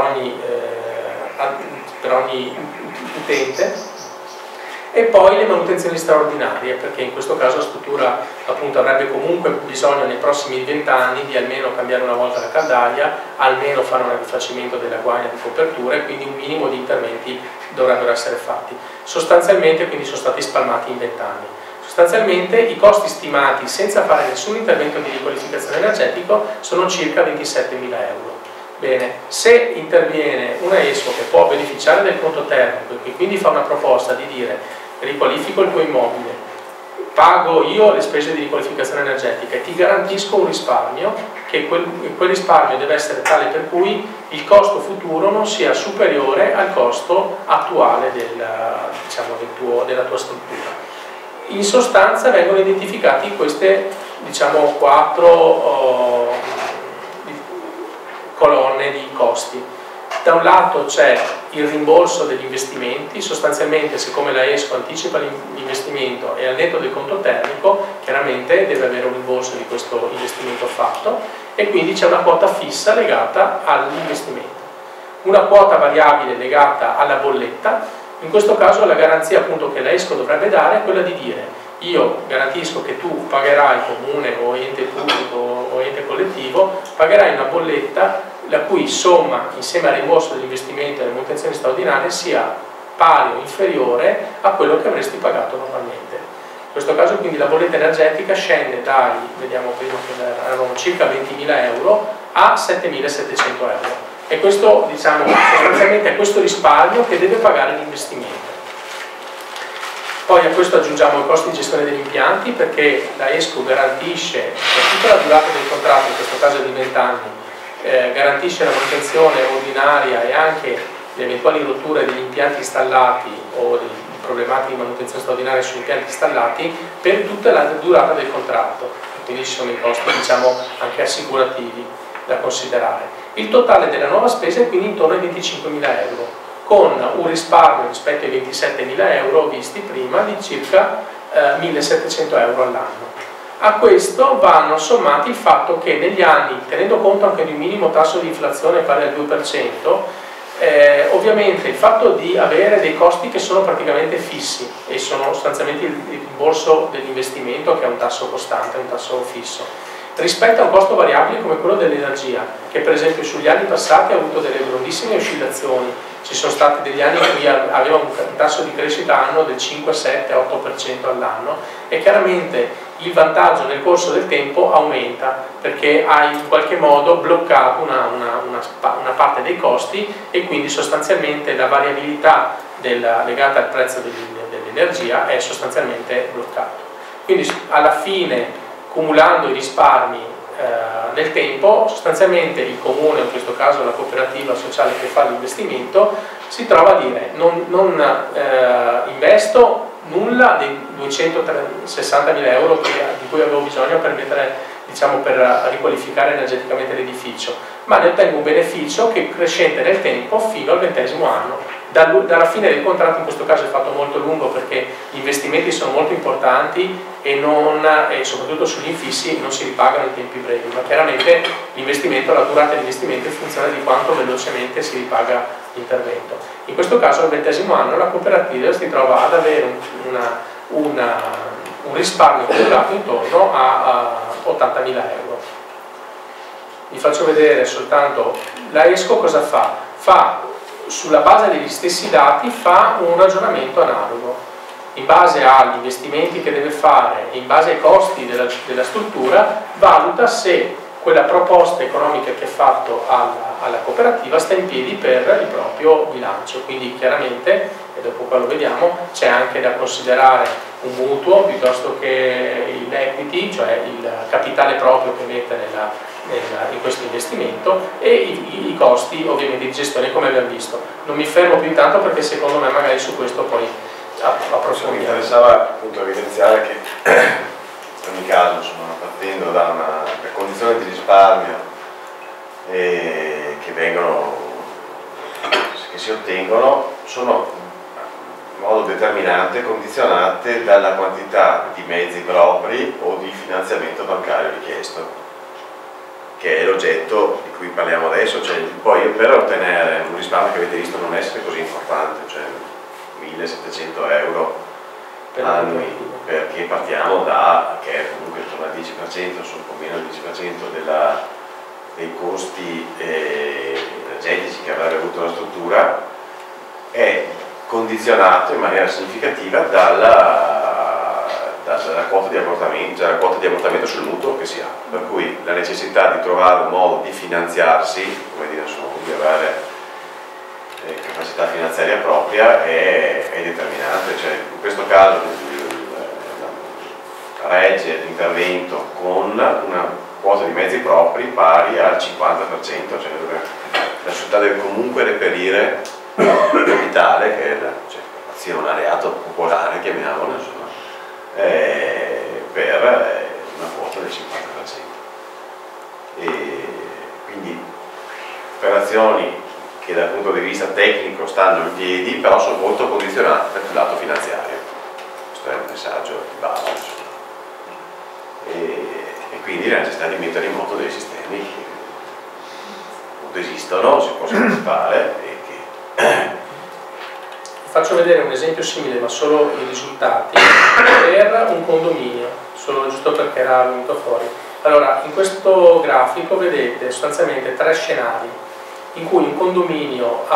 ogni utente, e poi le manutenzioni straordinarie, perché in questo caso la struttura appunto avrebbe comunque bisogno nei prossimi 20 anni di almeno cambiare una volta la caldaia, almeno fare un rifacimento della guagna di copertura, e quindi un minimo di interventi dovrebbero essere fatti. Sostanzialmente quindi sono stati spalmati in 20 anni. Sostanzialmente i costi stimati senza fare nessun intervento di riqualificazione energetico sono circa 27.000 euro. Bene, se interviene una ESCO che può beneficiare del conto termico e che quindi fa una proposta di dire: riqualifico il tuo immobile, pago io le spese di riqualificazione energetica e ti garantisco un risparmio, che quel risparmio deve essere tale per cui il costo futuro non sia superiore al costo attuale della tua struttura. In sostanza vengono identificati queste 4 colonne di costi. Da un lato c'è il rimborso degli investimenti, sostanzialmente siccome la ESCO anticipa l'investimento e al netto del conto termico, chiaramente deve avere un rimborso di questo investimento fatto, e quindi c'è una quota fissa legata all'investimento. Una quota variabile legata alla bolletta. In questo caso la garanzia appunto che la ESCO dovrebbe dare è quella di dire: io garantisco che tu pagherai, comune o ente pubblico o ente collettivo, pagherai una bolletta la cui somma insieme al rimborso dell'investimento e alle manutenzioni straordinarie sia pari o inferiore a quello che avresti pagato normalmente. In questo caso quindi la bolletta energetica scende vediamo prima che erano circa 20.000 euro a 7.700 euro, e questo sostanzialmente è questo risparmio che deve pagare l'investimento. Poi a questo aggiungiamo i costi di gestione degli impianti, perché la ESCO garantisce per tutta la durata del contratto, in questo caso di 20 anni, garantisce la manutenzione ordinaria e anche le eventuali rotture degli impianti installati o delle problematiche di manutenzione straordinaria sugli impianti installati per tutta la durata del contratto. Quindi ci sono i costi anche assicurativi da considerare. Il totale della nuova spesa è quindi intorno ai 25.000 euro, con un risparmio rispetto ai 27.000 euro visti prima di circa 1.700 euro all'anno. A questo vanno sommati il fatto che negli anni, tenendo conto anche di un minimo tasso di inflazione pari al 2%, ovviamente il fatto di avere dei costi che sono praticamente fissi e sono sostanzialmente il rimborso dell'investimento, che è un tasso costante, un tasso fisso, rispetto a un costo variabile come quello dell'energia, che per esempio sugli anni passati ha avuto delle grandissime oscillazioni. Ci sono stati degli anni in cui aveva un tasso di crescita annuo del 5, 7, 8% all'anno, e chiaramente il vantaggio nel corso del tempo aumenta, perché hai in qualche modo bloccato una parte dei costi, e quindi sostanzialmente la variabilità legata al prezzo dell'energia è sostanzialmente bloccata. Quindi alla fine, cumulando i risparmi nel tempo, sostanzialmente il comune, in questo caso la cooperativa sociale che fa l'investimento, si trova a dire non investo nulla dei 260.000 euro di cui avevo bisogno per per riqualificare energeticamente l'edificio, ma ne ottengo un beneficio che è crescente nel tempo fino al 20° anno. Dalla fine del contratto, in questo caso è fatto molto lungo perché gli investimenti sono molto importanti e soprattutto sugli infissi non si ripagano in tempi brevi, ma chiaramente l'investimento, la durata dell'investimento, in funzione di quanto velocemente si ripaga l'intervento. In questo caso al 20° anno la cooperativa si trova ad avere un risparmio cumulato intorno a 80.000 euro. Vi faccio vedere soltanto la ESCO cosa fa. Sulla base degli stessi dati fa un ragionamento analogo, in base agli investimenti che deve fare e in base ai costi della struttura, valuta se quella proposta economica che ha fatto alla cooperativa sta in piedi per il proprio bilancio. Quindi chiaramente, e dopo qua lo vediamo, c'è anche da considerare un mutuo piuttosto che l'equity, cioè il capitale proprio che mette in questo investimento, e i costi ovviamente di gestione, come abbiamo visto. Non mi fermo più di tanto perché secondo me magari su questo poi approfondiamo. Mi interessava appunto evidenziare che in ogni caso, insomma, partendo da una condizione di risparmio che si ottengono, sono in modo determinante condizionate dalla quantità di mezzi propri o di finanziamento bancario richiesto, che è l'oggetto di cui parliamo adesso. Cioè, poi per ottenere un risparmio che avete visto non essere così importante, cioè 1.700 euro annui, perché partiamo da, che è comunque intorno al 10%, sono un po' meno del 10% dei costi energetici che avrebbe avuto la struttura, è condizionato in maniera significativa dalla quota di ammortamento, cioè la quota di ammortamento sul mutuo che si ha, per cui la necessità di trovare un modo di finanziarsi, come dire, insomma, di avere capacità finanziaria propria è determinante. Cioè, in questo caso regge l'intervento con una quota di mezzi propri pari al 50%, cioè la società deve comunque reperire capitale, che è l'azione areato popolare, chiamiamola, insomma, per una quota del 50%. E quindi operazioni che dal punto di vista tecnico stanno in piedi, però sono molto condizionate dal lato finanziario. Questo è il messaggio di base. E quindi la necessità di mettere in moto dei sistemi che appunto esistono, si possono fare e che... Faccio vedere un esempio simile, ma solo i risultati, per un condominio, solo giusto perché era venuto fuori. Allora, in questo grafico vedete sostanzialmente 3 scenari in cui un condominio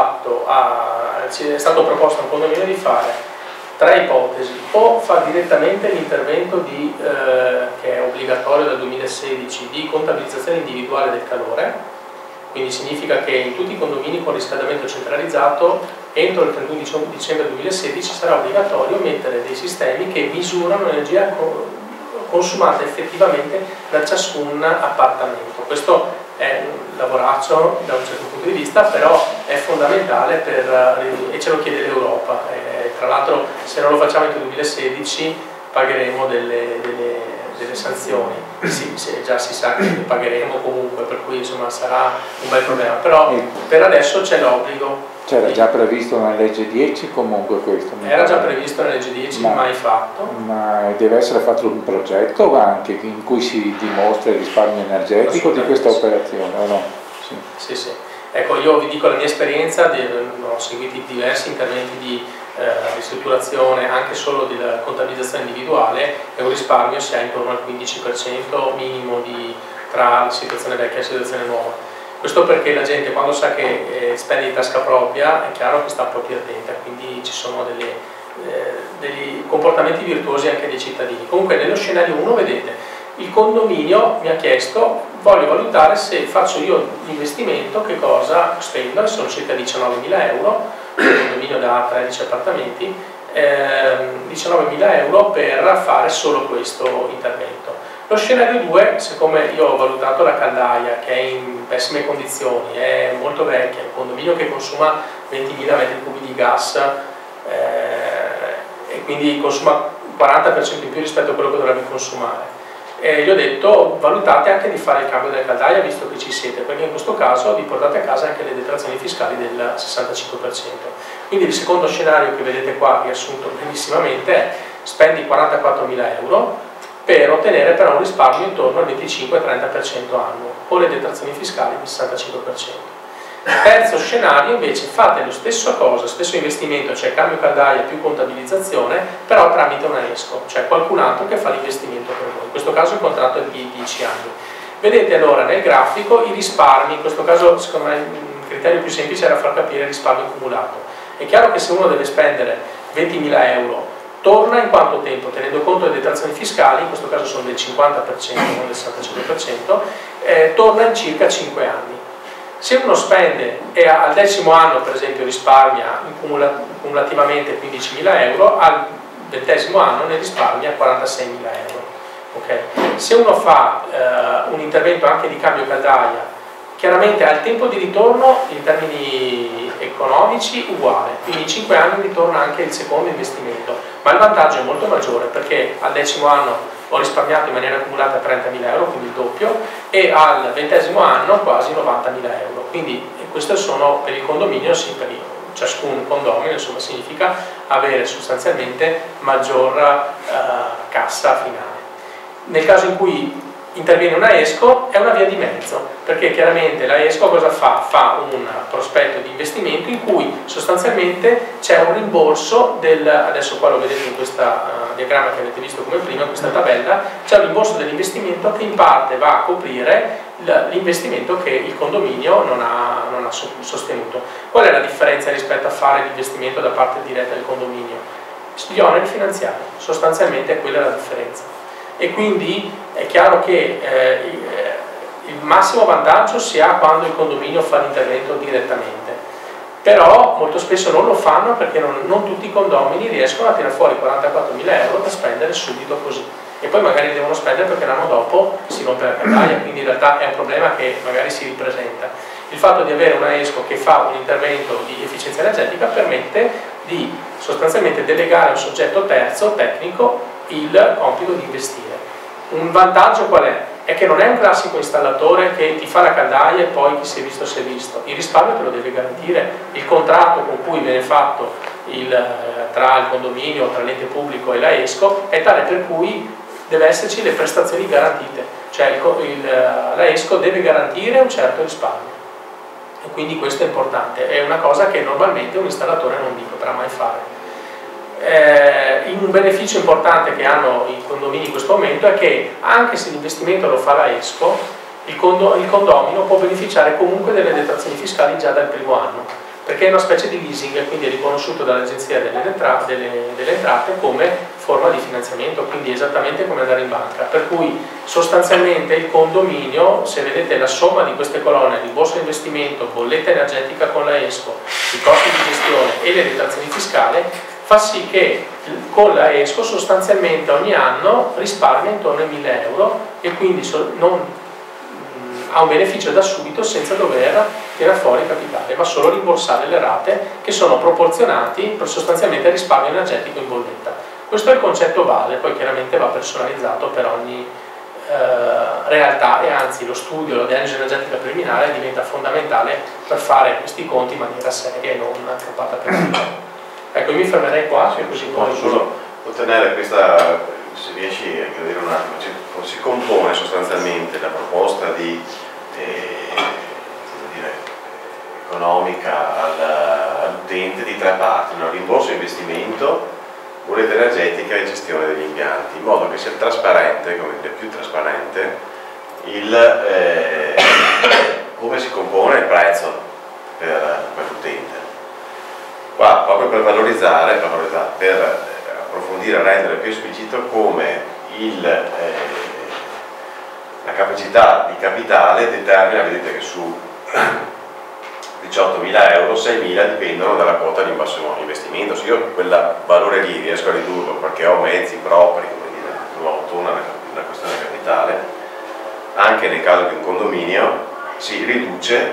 è stato proposto a un condominio di fare 3 ipotesi: o fa direttamente l'intervento che è obbligatorio dal 2016 di contabilizzazione individuale del calore, quindi significa che in tutti i condomini con riscaldamento centralizzato entro il 31 dicembre 2016 sarà obbligatorio mettere dei sistemi che misurano l'energia consumata effettivamente da ciascun appartamento. Questo è un lavoraccio da un certo punto di vista, però è fondamentale e ce lo chiede l'Europa. Tra l'altro, se non lo facciamo entro il 2016 pagheremo delle sanzioni. Sì, già si sa che le pagheremo comunque, per cui insomma sarà un bel problema, però per adesso c'è l'obbligo. C'era già previsto nella legge 10 comunque questo? Era già previsto nella legge 10, mai fatto. Ma deve essere fatto un progetto anche in cui si dimostra il risparmio energetico di questa operazione, o no? Sì, sì. Ecco, io vi dico la mia esperienza, ho seguito diversi interventi di ristrutturazione, anche solo della contabilizzazione individuale, e un risparmio si ha intorno al 15% minimo tra la situazione vecchia e la situazione nuova. Questo perché la gente, quando sa che spende di tasca propria, è chiaro che sta proprio attenta, quindi ci sono degli comportamenti virtuosi anche dei cittadini. Comunque nello scenario 1 vedete, il condominio mi ha chiesto, voglio valutare se faccio io l'investimento, che cosa spendo, e sono circa 19.000 euro, un condominio da 13 appartamenti, 19.000 euro per fare solo questo intervento. Lo scenario 2, siccome io ho valutato la caldaia che è in pessime condizioni, è molto vecchia, è un condominio che consuma 20.000 metri cubi di gas e quindi consuma 40% in più rispetto a quello che dovrebbe consumare, gli ho detto valutate anche di fare il cambio della caldaia visto che ci siete, perché in questo caso vi portate a casa anche le detrazioni fiscali del 65%. Quindi il secondo scenario che vedete qua riassunto benissimamente è spendi 44.000 euro per ottenere però un risparmio intorno al 25-30% annuo con le detrazioni fiscali del 65%. Terzo scenario invece, fate lo stesso cosa, stesso investimento, cioè cambio caldaia più contabilizzazione, però tramite una ESCO, cioè qualcun altro che fa l'investimento per voi. In questo caso il contratto è di 10 anni. Vedete allora nel grafico i risparmi, in questo caso secondo me il criterio più semplice era far capire il risparmio accumulato. È chiaro che se uno deve spendere 20.000 euro, torna in quanto tempo? Tenendo conto delle detrazioni fiscali, in questo caso sono del 50%, non del 65%, torna in circa 5 anni. Se uno spende e al 10° anno per esempio risparmia cumulativamente 15.000 euro, al 20° anno ne risparmia 46.000 euro. Okay? Se uno fa un intervento anche di cambio caldaia, chiaramente al tempo di ritorno in termini economici uguale, quindi in 5 anni ritorna anche il secondo investimento, ma il vantaggio è molto maggiore perché al 10° anno ho risparmiato in maniera accumulata 30.000 euro, quindi il doppio, e al 20° anno quasi 90.000 euro. Quindi questo sono per il condominio, sì, per ciascun condomino, insomma, significa avere sostanzialmente maggior cassa finale. Nel caso in cui interviene una ESCO è una via di mezzo, perché chiaramente la ESCO cosa fa? Fa un prospetto di investimento in cui sostanzialmente c'è un rimborso adesso qua lo vedete in questa diagramma che avete visto come prima, in questa tabella, c'è un rimborso dell'investimento che in parte va a coprire l'investimento che il condominio non ha sostenuto. Qual è la differenza rispetto a fare l'investimento da parte diretta del condominio? Gli oneri finanziari, sostanzialmente quella è la differenza. E quindi è chiaro che il massimo vantaggio si ha quando il condominio fa l'intervento direttamente, però molto spesso non lo fanno perché non tutti i condomini riescono a tirare fuori 44.000 euro da spendere subito così, e poi magari devono spendere perché l'anno dopo si rompe la caldaia, quindi in realtà è un problema che magari si ripresenta. Il fatto di avere una ESCO che fa un intervento di efficienza energetica permette di sostanzialmente delegare a un soggetto terzo tecnico il compito di investire. Un vantaggio qual è? È che non è un classico installatore che ti fa la caldaia e poi chi si è visto si è visto. Il risparmio te lo deve garantire. Il contratto con cui viene fatto tra il condominio, tra l'ente pubblico e la ESCO è tale per cui deve esserci le prestazioni garantite, cioè la ESCO deve garantire un certo risparmio. E quindi questo è importante, è una cosa che normalmente un installatore non potrà mai fare. Un beneficio importante che hanno i condomini in questo momento è che anche se l'investimento lo fa la ESCO, il condomino può beneficiare comunque delle detrazioni fiscali già dal primo anno, perché è una specie di leasing e quindi è riconosciuto dall'Agenzia delle Entrate come forma di finanziamento, quindi esattamente come andare in banca, per cui sostanzialmente il condominio, se vedete la somma di queste colonne, rimborso investimento, bolletta energetica con la ESCO, i costi di gestione e le detrazioni fiscali, fa sì che con la ESCO sostanzialmente ogni anno risparmia intorno ai 1.000 euro e quindi ha un beneficio da subito senza dover tirare fuori capitale, ma solo rimborsare le rate che sono proporzionati sostanzialmente al risparmio energetico in bolletta. Questo è il concetto base, poi chiaramente va personalizzato per ogni realtà e anzi lo studio, la diagnosi energetica preliminare diventa fondamentale per fare questi conti in maniera seria e non campata per via. Ecco, io mi fermerei qua, se così poi... Solo ottenere questa, se riesci a dire un attimo, si compone sostanzialmente la proposta di economica all'utente di 3 parti, no? Rimborso investimento, bolletta energetica e gestione degli impianti, in modo che sia trasparente, come dire, più trasparente, come si compone il prezzo per l'utente. Qua proprio per valorizzare, per approfondire e rendere più esplicito come la capacità di capitale determina, vedete che su 18.000 euro, 6.000 dipendono dalla quota di massimo investimento. Se io quel valore lì riesco a ridurlo perché ho mezzi propri, come dire, non torna una questione capitale, anche nel caso di un condominio si riduce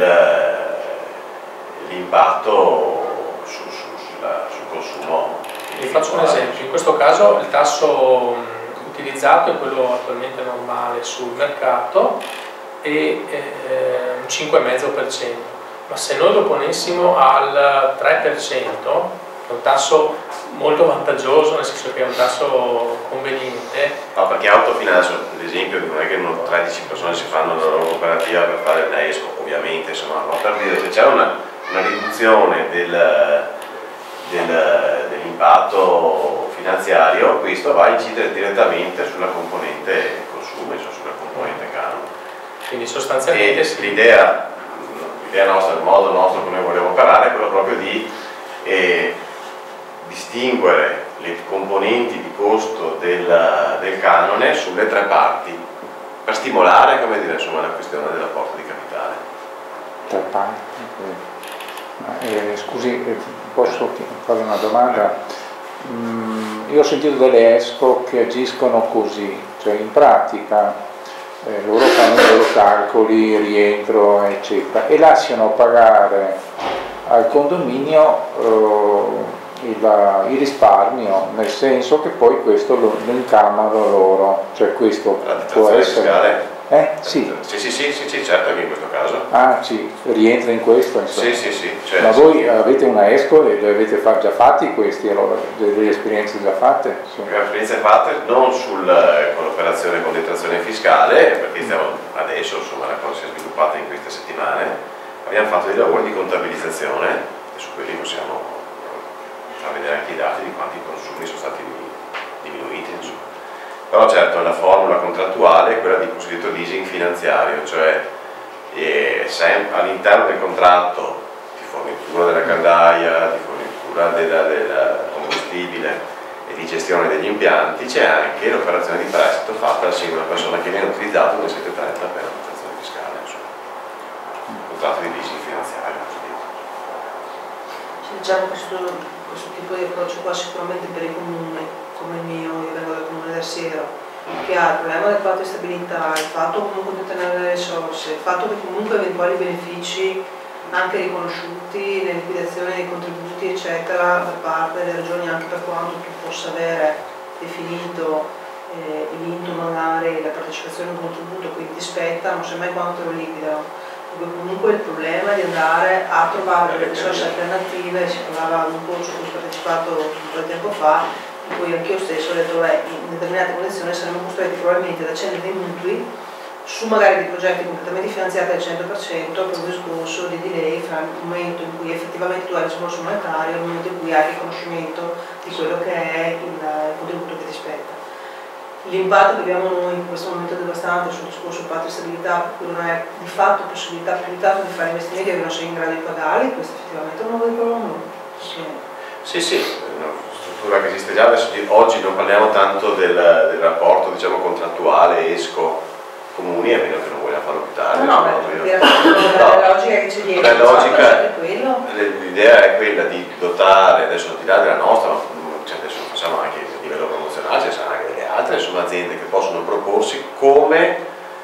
l'impatto sul consumo. Vi faccio un esempio: in questo caso il tasso utilizzato è quello attualmente normale sul mercato e un 5,5%, ma se noi lo ponessimo al 3%, che è un tasso molto vantaggioso, nel senso che è un tasso conveniente. No, perché autofinanzio, ad esempio, non è che 13 persone si fanno la loro cooperativa per fare il NESCO, ovviamente, insomma, ma per dire, se c'è una riduzione dell'impatto finanziario, questo va a incidere direttamente sulla componente consumo, sulla componente canone. Quindi sostanzialmente sì. L'idea nostra, il modo nostro che noi vogliamo operare è quello proprio di distinguere le componenti di costo del canone sulle tre parti, per stimolare, come dire, insomma, la questione dell'apporto di capitale. Tre parti. Scusi, posso fare una domanda? Io ho sentito delle ESCO che agiscono così, cioè in pratica loro fanno i loro calcoli, rientro, eccetera, e lasciano pagare al condominio il risparmio, nel senso che poi questo lo incamano loro, cioè questo può essere... Fiscale. Sì. Sì, certo che in questo caso. Ah sì, rientra in questo, insomma. Sì. Cioè, ma voi avete una ESCO e li avete già fatti questi, allora, delle esperienze già fatte? Abbiamo esperienze fatte non con l'operazione con detrazione fiscale, perché stiamo adesso, insomma, la cosa si è sviluppata in queste settimane. Abbiamo fatto dei lavori di contabilizzazione e su quelli possiamo far vedere anche i dati di quanti consumi sono stati diminuiti, insomma. Però certo la formula contrattuale è quella di cosiddetto leasing finanziario, cioè all'interno del contratto di fornitura della caldaia, di fornitura del combustibile e di gestione degli impianti c'è anche l'operazione di prestito fatta da singola persona che viene utilizzata nel 730 per la detrazione fiscale, insomma. Un contratto di leasing finanziario. Diciamo questo tipo di approccio qua sicuramente per i comuni come il mio, io vengo dal comune del Siero, che ha il problema del patto di stabilità, il fatto comunque di ottenere le risorse, il fatto che comunque eventuali benefici anche riconosciuti nella liquidazione dei contributi eccetera da parte delle regioni, anche per quanto tu possa avere definito vinto magari la partecipazione a un contributo, quindi ti spetta, non sai mai quanto lo liquidano. Comunque il problema è di andare a trovare delle risorse alternative. Si parlava di un corso a cui ho partecipato un po' di tempo fa, in cui anch'io stesso ho detto in determinate condizioni saremmo costretti probabilmente ad accendere dei mutui su magari dei progetti completamente finanziati al 100% per un discorso di delay fra il momento in cui effettivamente tu hai il rimborso monetario e il momento in cui hai il riconoscimento di quello che è il contributo che ti spetta. L'impatto che abbiamo noi in questo momento devastante sul discorso patto di stabilità, per cui non è di fatto possibilità più di tanto di fare investimenti che non sei in grado di pagarli, questo effettivamente è un nuovo problema. Sì, una struttura che esiste già, adesso oggi non parliamo tanto del rapporto, diciamo, contrattuale ESCO comuni, a meno che non vogliamo farlo più tardi. La logica che c'è dietro, l'idea è quella di dotare, adesso al di là della nostra, cioè adesso facciamo anche a livello promozionale, ci saranno anche delle altre, insomma, aziende che possono proporsi come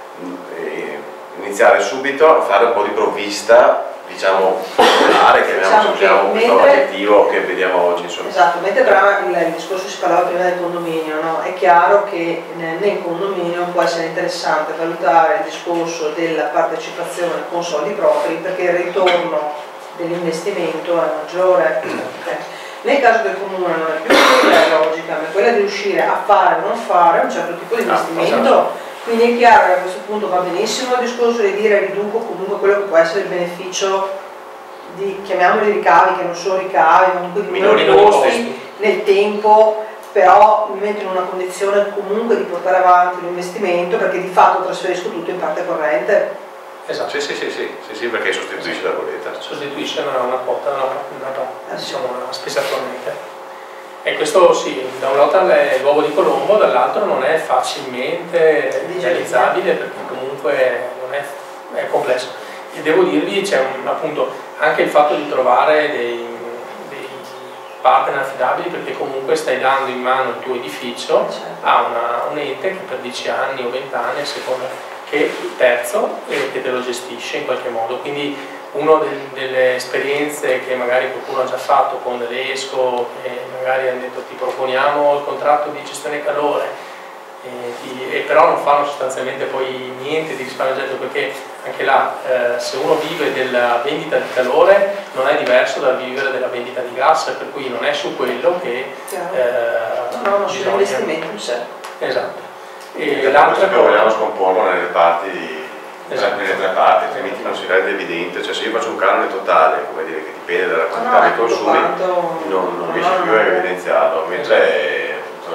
iniziare subito a fare un po' di provvista, diciamo, usiamo questo aggettivo che vediamo oggi, insomma. Esatto, mentre tra il discorso si parlava prima del condominio, no? È chiaro che nel condominio può essere interessante valutare il discorso della partecipazione con soldi propri, perché il ritorno dell'investimento è maggiore. Nel caso del comune non è più quella logica, ma è quella di riuscire a fare o non fare un certo tipo di investimento. Quindi è chiaro che a questo punto va benissimo il discorso di dire riduco comunque quello che può essere il beneficio di, chiamiamoli ricavi, che non sono ricavi, ma comunque di minori costi nel tempo, però mi metto in una condizione comunque di portare avanti l'investimento, perché di fatto trasferisco tutto in parte corrente. Esatto. Sì, perché sostituisce la bolletta. Sostituisce una quota, una diciamo, una spesa corrente. E questo sì, da un lato è l'uovo di Colombo, dall'altro non è facilmente realizzabile perché comunque non è complesso. E devo dirvi, c'è appunto anche il fatto di trovare dei partner affidabili, perché comunque stai dando in mano il tuo edificio a un ente che per 10 anni o 20 anni, a seconda, che è il terzo e che te lo gestisce in qualche modo. Quindi una delle esperienze che magari qualcuno ha già fatto con l'ESCO, che magari hanno detto ti proponiamo il contratto di gestione calore, e però non fanno sostanzialmente poi niente di risparmio energetico, perché anche là se uno vive della vendita di calore non è diverso dal vivere della vendita di gas, per cui non è su quello che no, sull'investimento in sé. Esatto. E l'altra cosa vogliamo scomporlo nelle parti, nelle tre parti, altrimenti non si rende evidente. Cioè se io faccio un canone totale, come dire, che dipende dalla quantità dei consumi, non riesci più a evidenziarlo, mentre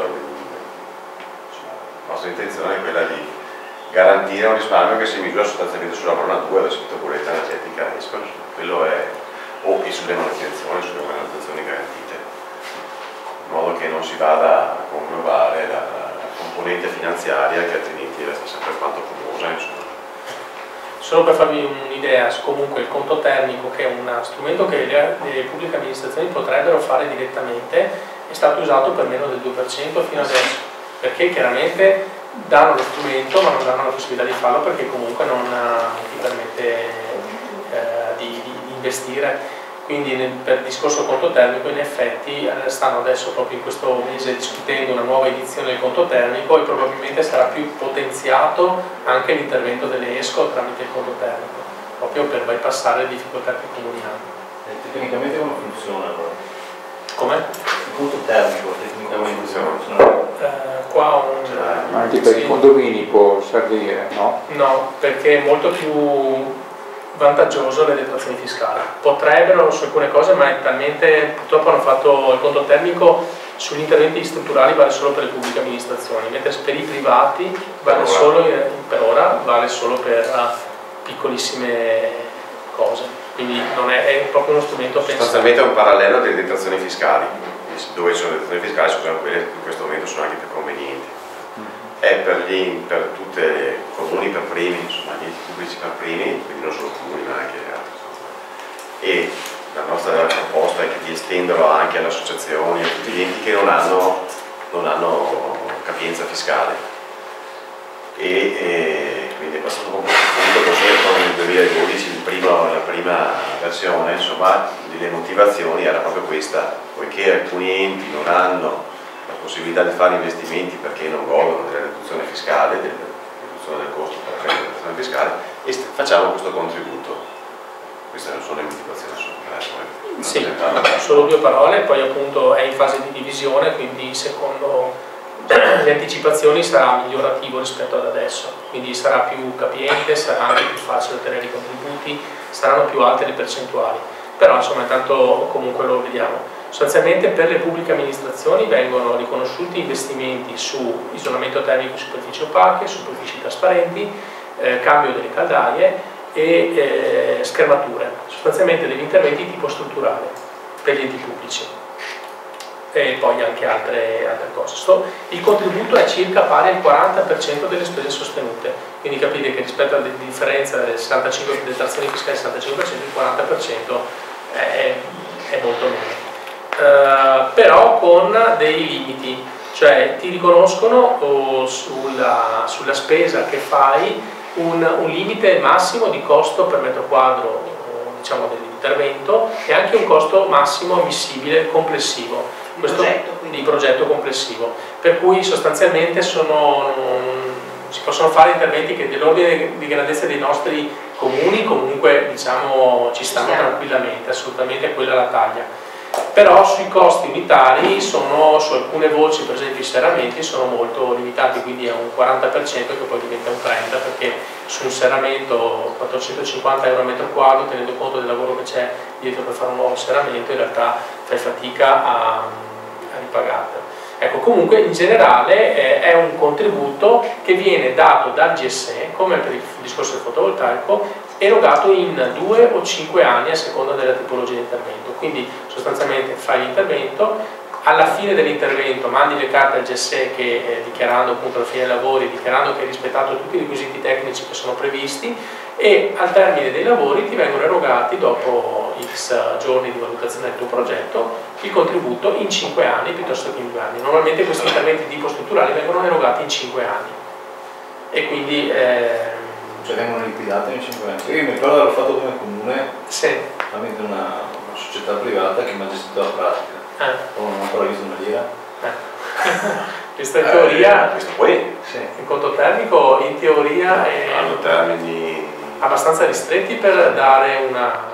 la nostra intenzione è quella di garantire un risparmio che si misura sostanzialmente sulla prona 2 della scrittura bolletta energetica ESCO, quello è, o sulle manutenzioni garantite, in modo che non si vada a conglobare la componente finanziaria, che altrimenti resta sempre quanto fumosa, insomma. Solo per farvi un'idea, comunque il conto termico, che è uno strumento che le pubbliche amministrazioni potrebbero fare direttamente, è stato usato per meno del 2% fino adesso, perché chiaramente danno lo strumento ma non danno la possibilità di farlo, perché comunque non ti permette di investire. Quindi per il discorso conto termico in effetti stanno adesso proprio in questo mese discutendo una nuova edizione del conto termico, e probabilmente sarà più potenziato anche l'intervento delle ESCO tramite il conto termico, proprio per bypassare le difficoltà che i comuni hanno. Tecnicamente come funziona allora? Come? Il conto termico tecnicamente funziona? Qua anche per i condomini può servire, no? No, perché è molto più vantaggioso le detrazioni fiscali. Potrebbero su alcune cose, ma è talmente, purtroppo hanno fatto il conto termico sugli interventi strutturali, vale solo per le pubbliche amministrazioni, mentre per i privati vale solo per ora, vale solo per piccolissime cose. Quindi non è proprio uno strumento pensato. Sostanzialmente è un parallelo delle detrazioni fiscali, dove sono le detrazioni fiscali, sono quelle che in questo momento sono anche più convenienti. È per tutti i comuni per primi, insomma gli enti pubblici per primi, quindi non solo comuni ma anche altri. E la nostra proposta è di estenderlo anche alle associazioni e a tutti gli enti che non hanno capienza fiscale. E quindi è passato un po' così nel 2012 la prima versione, insomma le motivazioni era proprio questa, poiché alcuni enti non hanno la possibilità di fare investimenti perché non godono della riduzione fiscale, della riduzione del costo per la riduzione fiscale, e facciamo questo contributo. Queste non sono le motivazioni, sì, solo due parole, poi appunto è in fase di divisione, quindi secondo le anticipazioni sarà migliorativo rispetto ad adesso, quindi sarà più capiente, sarà anche più facile ottenere i contributi, saranno più alte le percentuali, però insomma intanto comunque lo vediamo. Sostanzialmente per le pubbliche amministrazioni vengono riconosciuti investimenti su isolamento termico, superfici opache, superfici trasparenti, cambio delle caldaie e schermature, sostanzialmente degli interventi tipo strutturale per gli enti pubblici, e poi anche altre cose. Il contributo è circa pari al 40% delle spese sostenute, quindi capite che rispetto alla differenza del 65% detrazioni fiscali al 65%, il 40% è molto meno. Però con dei limiti, cioè ti riconoscono sulla spesa che fai un limite massimo di costo per metro quadro, diciamo, dell'intervento, e anche un costo massimo ammissibile complessivo, di progetto complessivo, per cui sostanzialmente si possono fare interventi che dell'ordine di grandezza dei nostri comuni comunque, diciamo, ci stanno tranquillamente, assolutamente quella è la taglia. Però sui costi unitari su alcune voci, per esempio i serramenti, sono molto limitati, quindi è un 40% che poi diventa un 30%, perché su un serramento 450 euro a metro quadro, tenendo conto del lavoro che c'è dietro per fare un nuovo serramento, in realtà fai fatica a ripagarlo. Ecco, comunque in generale è un contributo che viene dato dal GSE, come per il discorso del fotovoltaico, erogato in 2 o 5 anni a seconda della tipologia di intervento. Quindi sostanzialmente fai l'intervento, alla fine dell'intervento mandi le carte al GSE che, dichiarando appunto alla fine dei lavori, dichiarando che hai rispettato tutti i requisiti tecnici che sono previsti, e al termine dei lavori ti vengono erogati, dopo X giorni di valutazione del tuo progetto, il contributo in 5 anni piuttosto che in 2 anni. Normalmente questi interventi tipo strutturali vengono erogati in 5 anni e quindi cioè vengono liquidati in 5 anni. Io mi ricordo di aver fatto come comune tramite una società privata che mi ha gestito la pratica. Non ho ancora visto una lira. Questa in teoria, questo poi il conto termico in teoria è hanno termini abbastanza ristretti per dare una